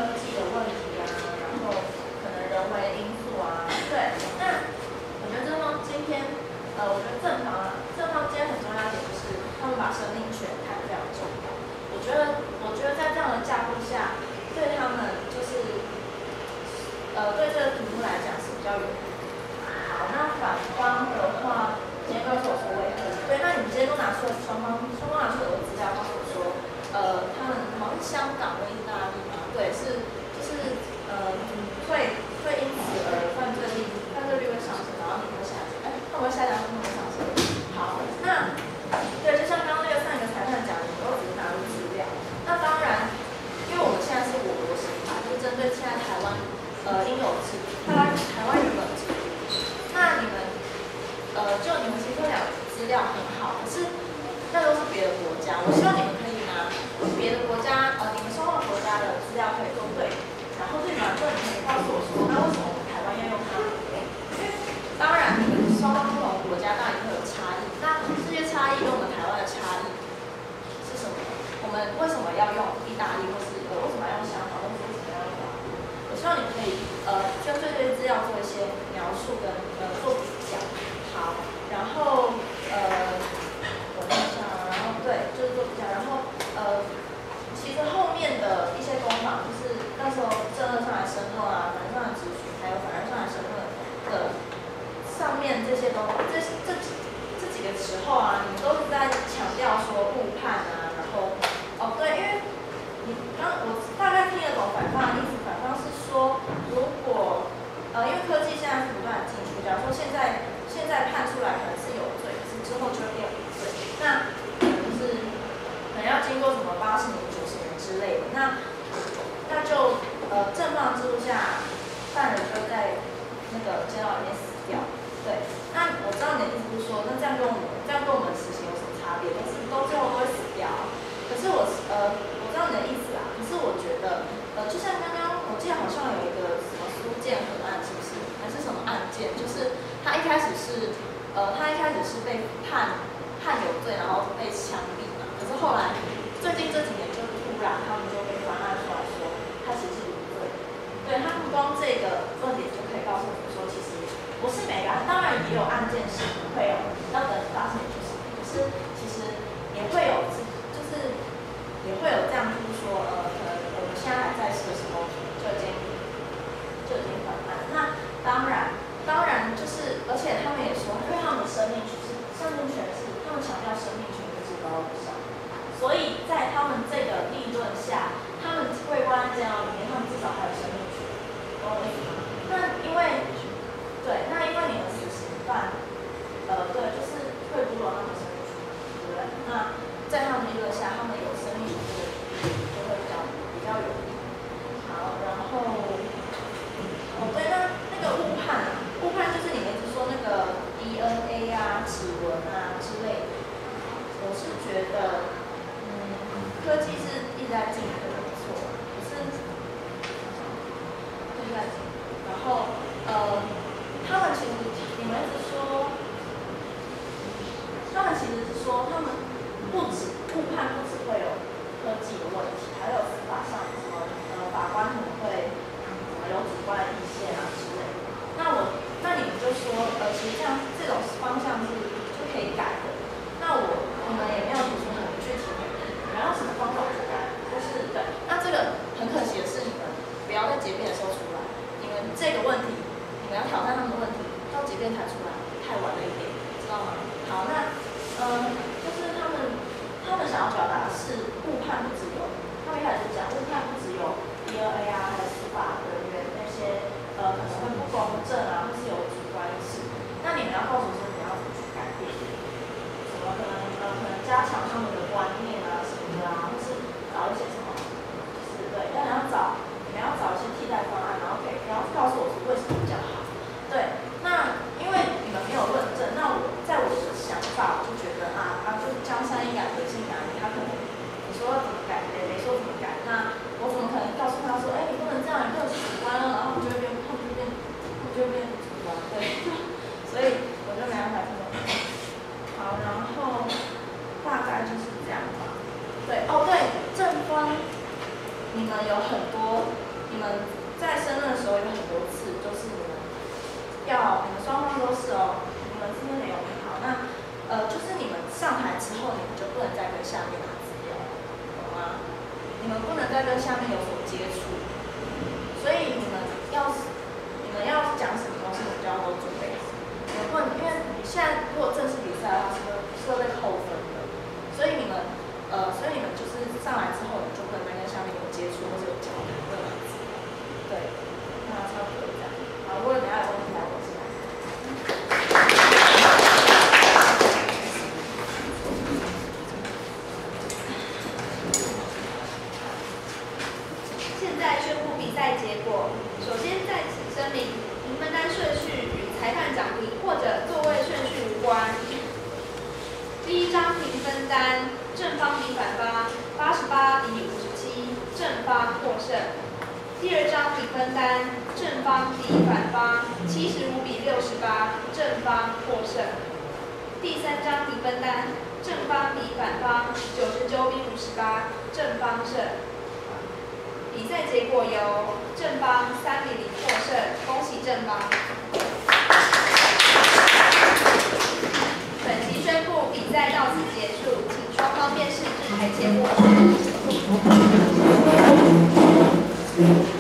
科技的问题啊，然后可能人为因素啊，对。那我觉得正方今天，呃，我觉得正方啊，正方今天很重要一点就是他们把生命权看得非常重要。我觉得，我觉得在这样的架构下，对他们就是，呃，对这个题目来讲是比较有利。好，那反方的话，今天告诉我说为何？对，那你们今天都拿出了双方，双方拿出很多资料告诉我说，呃，他们好像是香港跟意大利嘛，对，是就是呃会会因此而犯罪率犯罪率会上升，然后你会下降，哎，他们会下降，他们会上升。好，那对，就像刚刚那个上一个裁判讲，你们都只是拿入资料。那当然，因为我们现在是我国刑法，就针对现在台湾呃应有制度，台湾台湾原本制度。那你们呃就你们提出两个资料很好，可是那都是别的国家，我希望你们可以拿别的国家呃你们双方国家的资料可以做对比，然后对比完之后你可以告诉我说，那为什么我们台湾要用它们？因为当然你们双方不同国家当然会有差异，那这些差异跟我们台湾的差异是什么？我们为什么要用意大利，或是呃为什么要用香港，或是为什么要用法国？我希望你们可以呃针对这些资料做一些描述跟呃做比较。好，然后呃我看一下，然后对，就是做比较，然后呃其实后面的一些攻防，就是那时候正二上来申论啊，反上来质询，还有反而上来申论的上面这些东这这几这几个时候啊，你们都是在强调说误判啊，然后哦对，因为你刚我大概听得懂反方的意思，反方是说，如果呃因为科技现在是不断的进步，假如说现在现在判出来可能是有罪，可是之后就会变无罪，那可能就是可能要经过什么八十年、九十年之类的，那那就呃正方制度下，犯人就会在那个监牢里面死掉。对，那我知道你的意思是说，那这样跟我们这样跟我们死刑有什么差别？都是都最后都会死掉。可是我呃我知道你的意思啦，可是我觉得呃就像刚刚我记得好像有一个什么苏建和案，是不是？还是什么案件？就是他一开始是呃他一开始是被判判有罪，然后被枪毙嘛。可是后来最近这几年就突然他们就被翻案出来说他其实是无罪。对，他们光这个论点就可以告诉我们说，其实不是每个案，当然也有案件是会有要等八十年九十年，可是其实也会有就是也会有这样，就是说呃可能我们现在还在世的时候就已经就已经翻案。那当然当然就是，而且他们也说，因为他们的生命权是生命权是他们强调生命权是至高无上，所以在他们这个立论下，他们被关在监牢里面，他们至少还有生命权，懂我意思吗？那因为对，那因为你们死刑犯，呃，对，就是会剥夺他们生命权，对不对？那在他们理论下，他们有生命权这个就会比较比较有利。好，然后，哦对，那那个误判啊，误判就是你们一直说那个 D N A 啊、指纹啊之类的，我是觉得，嗯，科技是一直在进步，没错，可是一直在进步，然后呃。他们其实，你们一直说，他们其实是说，他们不止误判，不止会有科技的问题，还有司法上什么呃法官可能会什么有主观的意见啊之类的。那我，那你们就说，呃，其实这样这种方向是就可以改的。那我你们也没有提出很具体的，你们要什么方法去改？就是对。那这个很可惜的是，你们不要在结辩的时候出来，你们这个问题。你们要挑战他们的问题，到即便抬出来太晚了一点，知道吗？好，那呃，就是他们他们想要表达的是误判不只有，他们一开始讲误判不只有 D N A 啊，还有司法人员那些呃可能会不公正啊，或是有主观意识。那你们要告诉说你们要怎么去改变，什么可能呃可能加强他们的观念啊什么的啊，或是找一些什么，就是对，但你要找你们要找一些替代方案，然后可以然后告诉我说为什么比较好。对，那因为你们没有论证，那我在我的想法，我就觉得啊啊，就江山易改，本性难移，他可能你说怎么改，谁谁说怎么改，那我只跟下面有所接触，所以你们要你们要讲什么东西，你们就要都准备好。你们不能，因为现在如果正式比赛的话是会是会被扣分的，所以你们呃，所以你们就是上来之后，你就不能跟下面有接触或者有交流这样子。对，那差不多这样。好，如果等下有问题来问进来。 现在宣布比赛结果。首先在此声明，评分单顺序与裁判奖评或者座位顺序无关。第一张评分单，正方比反方八十八比五十七，正方获胜。第二张评分单，正方比反方七十五比六十八，正方获胜。第三张评分单，正方比反方九十九比五十八，正方胜。比赛结果由正方三比零获胜，恭喜正方。本期宣布比赛到此结束，请双方辩士至台前播出。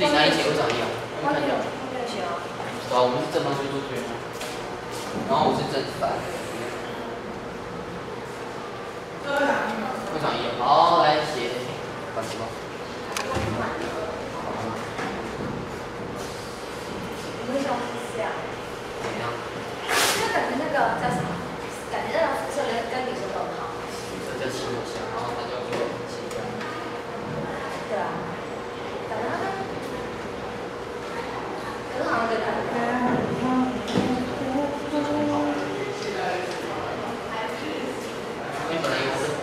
自己哪里写会长一样？我们看一下。 没有写啊。 好，我们是正方就做对吗？然后我是正反。会长一样。好，来写反词吧。 我会想是这样。 怎么样？ 因为感觉那个叫什么？感觉那个肤色跟跟女生都很好。 这叫期末项，然后它叫做期末。 对啊。感觉他们，可是好像对他们。 你本来有是。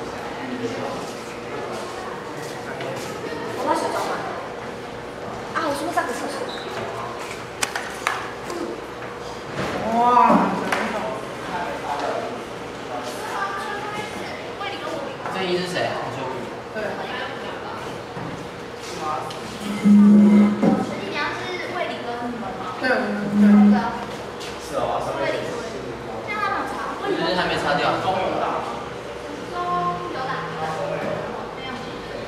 我把水装满。啊，我是不是上个厕所？ 哇！ 正义是谁？ 对。 你要是魏理跟你们吗？ 对，对。 对啊。 是啊，上面魏理是魏理。这样他们有查？ 就是还没擦掉。 中有大。 中有打。没有。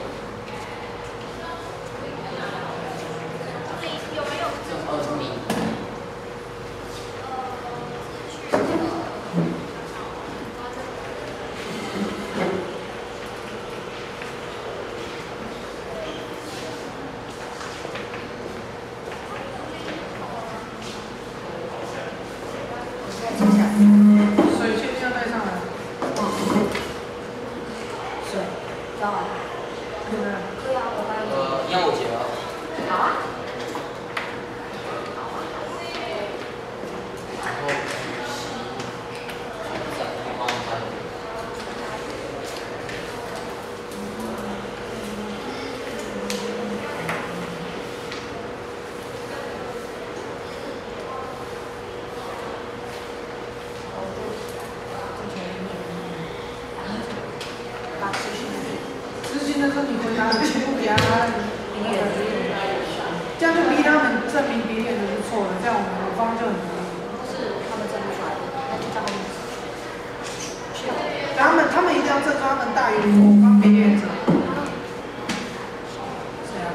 你有没有？ 正二米。 水确定要带上来。 水，装完。 对不对？ 可以啊，我帮你。 呃，一样我写了。 好啊。 然后再帮他。 执行的时候你回答全部给他，这样就逼他们证明别人的是错的，这样我们我方就很容易。 是他们证不出来的，那就叫他们。 他们他们一定要证出他们大于我方别人者。谁啊？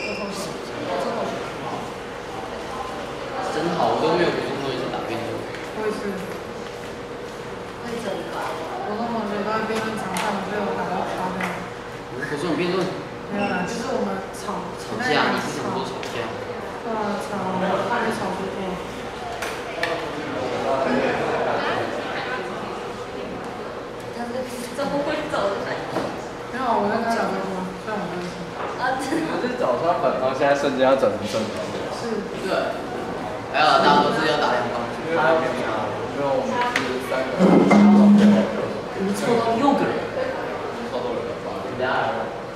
真好，我都没有国中同学是打辩论。 我也是。 会这里吧？ 我跟同学都在辩论场上被我打到发掉。 国中有辩论？ 没有啦，就是我们吵吵架，你是怎么说吵架？ 对啊，吵，还没吵不过。 他是怎么会走的？ 没有，我在跟他讲说，虽然我没有说。 啊，真的。 我是早刷反方，现在瞬间要转成正方。 是。 对。还有大家都是要打两方。 他没有，因为我们是三个。 你们凑到六个人。 凑到六个吧。 等下。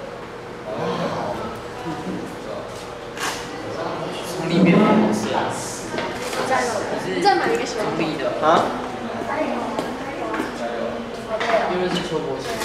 从里面好事啊！ 加油！ 你再买一个小中立的啊？ 加油！ 因为是邱博士，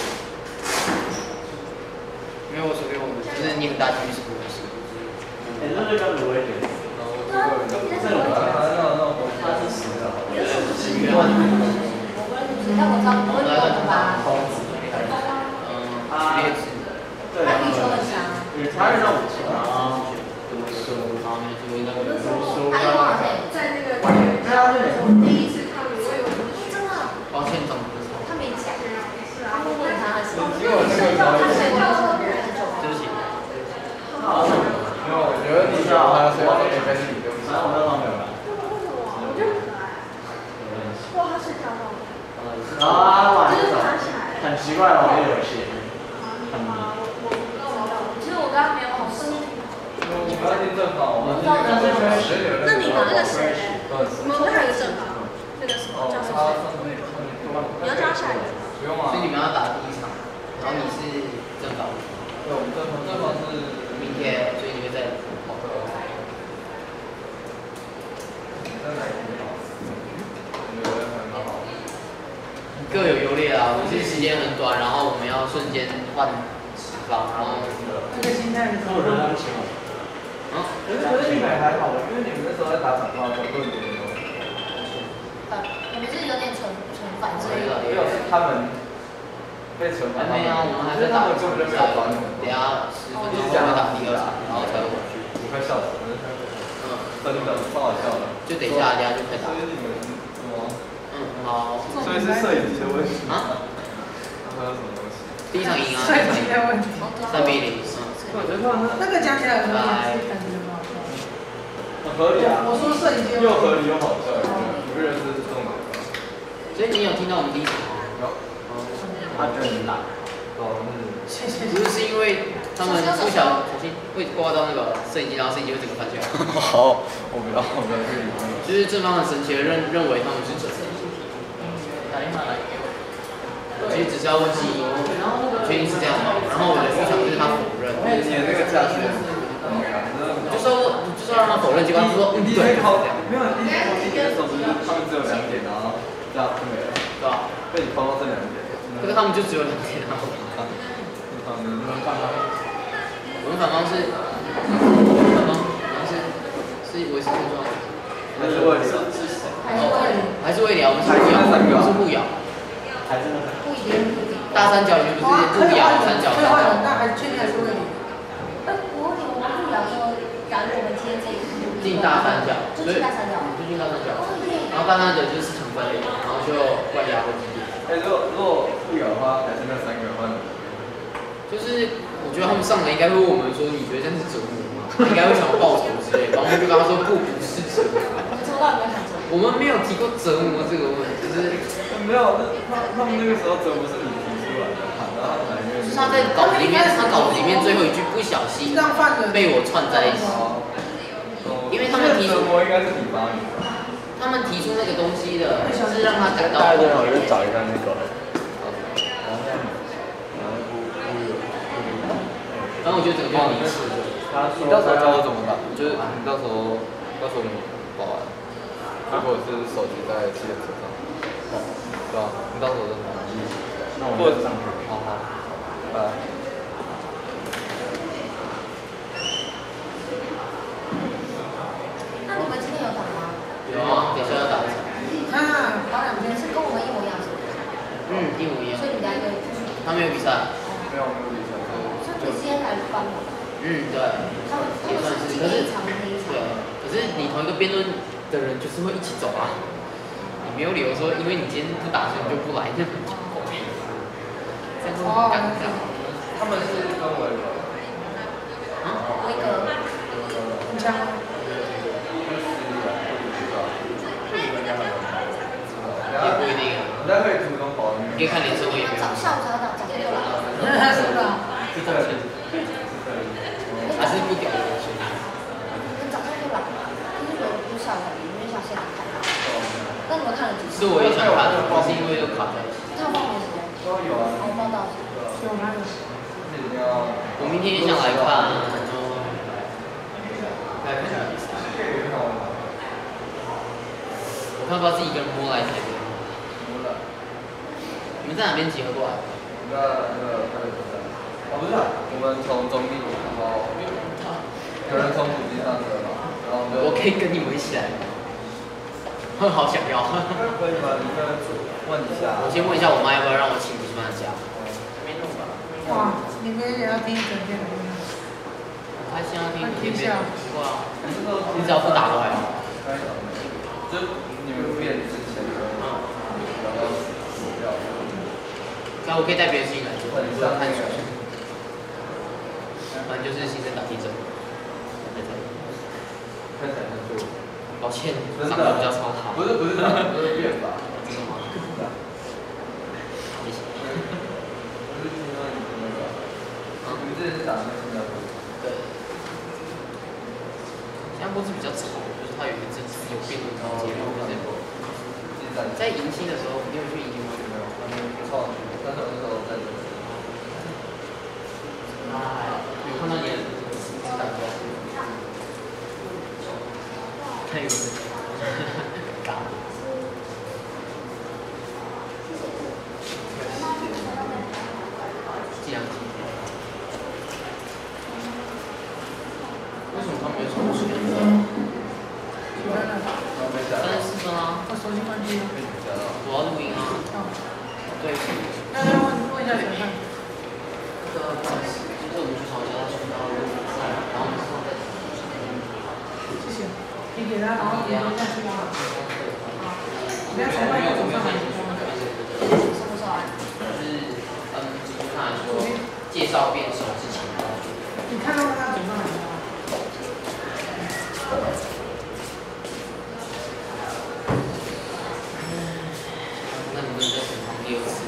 因为我随便我们就是你很大几率是博士。 哎，那就跟芦苇点。 对啊，你在什么？ 他是十的， 你是什么？我不认识，但我知道我会懂的吧？ 嗯，列子。 他羽球很强。 他是让我强啊。读书， 然后呢就那个读书。 他羽球好像在那个第一次看我有真的。 抱歉，总不是。 他没讲。是啊。他问他还是。 因为我这个他谁叫我？ 对不起。 没有，我觉得你知道他是要 F S 里对不起。我那方面吧。 我觉得很可爱。哇，他睡觉了。 啊，晚上很奇怪的玩游戏。 其实我跟他没有好深。 你不要听正方，我们那你拿那个谁呢？我们还有一个正方，那个什么叫什么？你要叫他下一个。 不用啊。 所以你们要打第一场，然后你是正方。 对，我们正方正方是明天，所以你会在跑课。 在哪一天跑？我觉得还蛮好。 各有优劣啊，我是时间很短，然后我们要瞬间换十方，然后这个心态是。 那我觉得他们请我。 啊， 可是我觉得你们还好的，因为你们那时候在打反方的时候，论点的时候。 我们是有点纯纯反制。 没有，是他们被惩罚。 还没啊，我们还在打。 根本就没有管你们。 等下十分钟会打第二场，然后才回去。 我看会笑死，我就看嗯， 真的超好笑的。 就等一下，等一下就可以打所。以你们什么？ 嗯，好。 所以是摄影机的问题啊？ 还有什么东西？ 第一场赢啊， 摄影机的问题。 三比零。 我觉得那那个讲起来很合理，感觉很好笑。 很合理啊。 我说摄影机又合理又好笑，你不觉得这是重点吗？ 所以你有听到我们第一场吗？ 有。他觉得你打。哦， 谢谢。 不是，是因为他们不小心会挂到那个摄影机，然后摄影机会整个翻起来。 好，我不要，我不要这个。 就是正方很神奇的认认为他们是准的。打电话来给我。其实只是要问自己，确定是这样吗？然后我的立场就是他否认。 你的那个价钱， 就说就是要让他否认，结果他说你第一考没有，你第一考第一的时候不是他们只有两点，然后这样就没了， 对吧？ 被你考到这两点。 可是他们就只有两点啊。我们反方是，反方好像是是维持现状， 还是为了还是为了我们是互咬，是互咬， 还是那个不一定不一定。 大三角也不是互咬三角。 可以换人，那还是确定还是为你。 呃，我问你，我们不聊说，假如我们今天这一步进大三角， 就进大三角， 就进大三角，然后大三角就是市场分裂，然后就外压或基地。 哎，如果如果不咬的话，还是那三个换。 就是我觉得他们上来应该会问我们说，你觉得这样是折磨吗？应该会想要报仇之类的，然后我们就跟他说不，不是折磨。 我们抽到有没有想折磨？ 我们没有提过折磨这个问题，就是没有，他他们那个时候折磨是你提出来的，然后他们就是他在稿子里面，他稿子里面最后一句不小心被我串在一起，因为他们提出， 折磨应该是你发明的。 他们提出那个东西的，是让他感到。 大家最好就找一下那个。 反正我觉得整个就是你吃的。 你到时候教我怎么打，就是你到时候到时候你报完，如果是手机在汽车上，对吧？你到时候再打。那我们上去。好好。拜。 那你们今天有打吗？ 有啊，等一下要打一场。 啊， 打两天是跟我们一模一样是不是？ 嗯，一模一样。 所以你们两个他们有比赛。 没有没有比赛。 你今天才翻的。 嗯，对。 他们他们是今天一场，明天一场。 对，可是你同一个辩论的人就是会一起走啊。你没有理由说，因为你今天不打，所以你就不来，这样会很尴尬。 他们是跟我有。 啊？ 威格。 很强。 也不一定。 你在可以主动保密。 可以看连胜会也没有。 早下午才要打，早上就来。 是吧？ 是道歉。还是不屌的东西。 早上就来，就是说不下午，因为想现场看。那你们看了几次？ 是我也想看，但是因为都卡在一起。 他报名时间？ 都有啊。 我报到。 有那个。 我明天也想来看，然后来看比赛。我看不到自己一个人摸来台北。你们在哪边集合过来？ 那那个台北车站。哦，不是啊，我们从中立，然后有人从普京上车嘛，然后我可以跟你们一起来吗？我好想要。 可以吗？你跟问一下。 我先问一下我妈要不要让我请补习班的假。没弄吧？ 哇，你们也要听一整天的音乐。 我还想要听一整天。哇，你只要不打都还好。 就你们变之前的，然后死掉。 那我可以带别的事情来做，不要看书。反正就是新生打地震。 看起来很酷。 抱歉，长得比较超好。 不是不是不是变法。 真的吗？谢谢。 不是听说你那个，你们之前是打那个新加坡？ 对。新加坡是比较吵，就是它有一个真是有辩论空间，然后在在迎新的时候，你有去迎新吗？ 没有，还没错。但是我那时候在这里。 啊，有看到你的打招呼。看有没有？嘎。这样子。为什么他没有重复选择？三十四分啊。 我手机关机了。 我要录音啊。对。 那要问问一下谁看？ 这个就是我们去吵架，他说要录赛，然后我们说在。 你给他，然后你留下去啊。好，不要从外头走上来。 什么时候啊？ 就是嗯，就是看说介绍变什么事情。 你看到他走上来吗？ 那你们再审查第二次。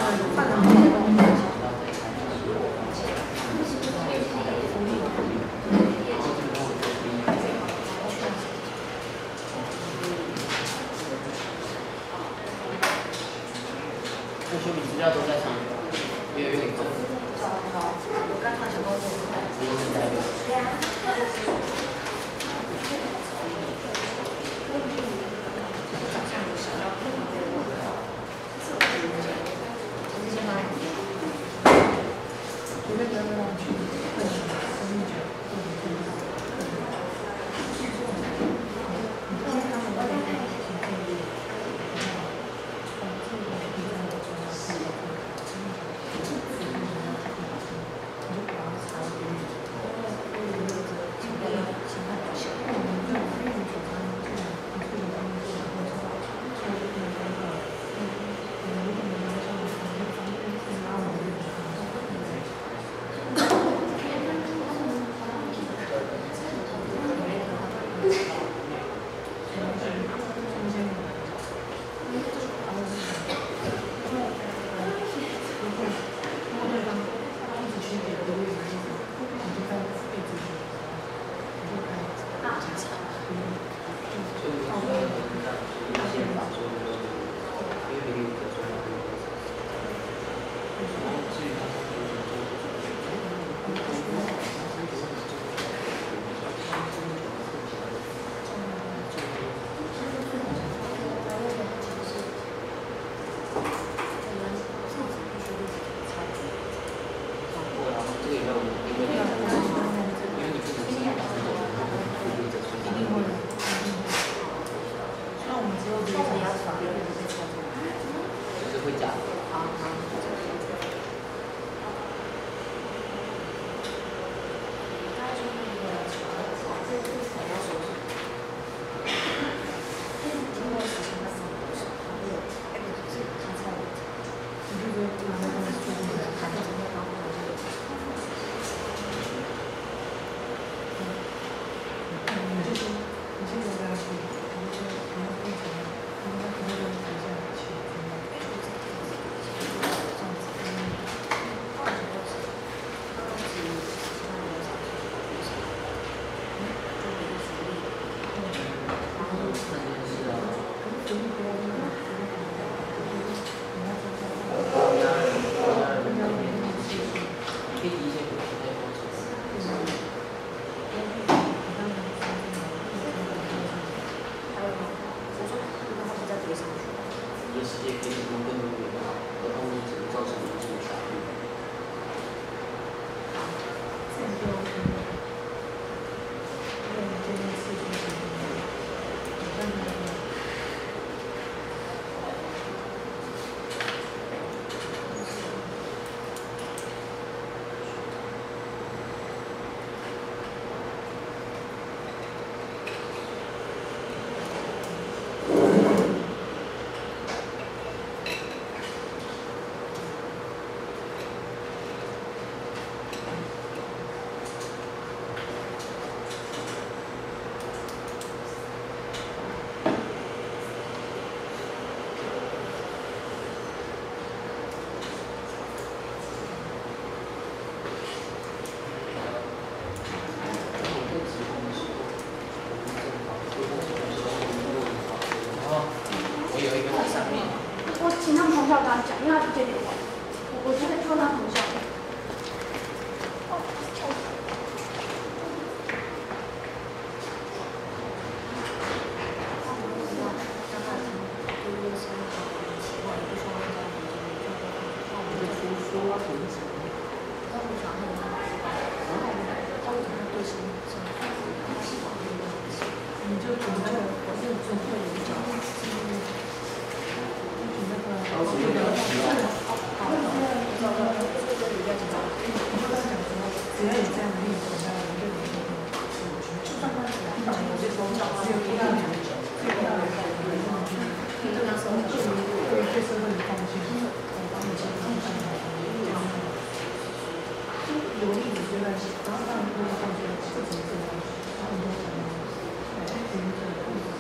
嗯。 他无法弄，然后他为什么对什么什么他喜欢那个东西，你就准备我就准备一个，就是那个我觉得是好好的，找到就是跟人家讲，我就跟他讲说，只要有这样的例子，那我们就能够就算他讲有些时候只有一个人，只有一个人在那里，就那时候对于对对社会的贡献，我帮你先贡献好。有例子就在写，然后让很多同学自己做，然后很多朋友，对，自己做。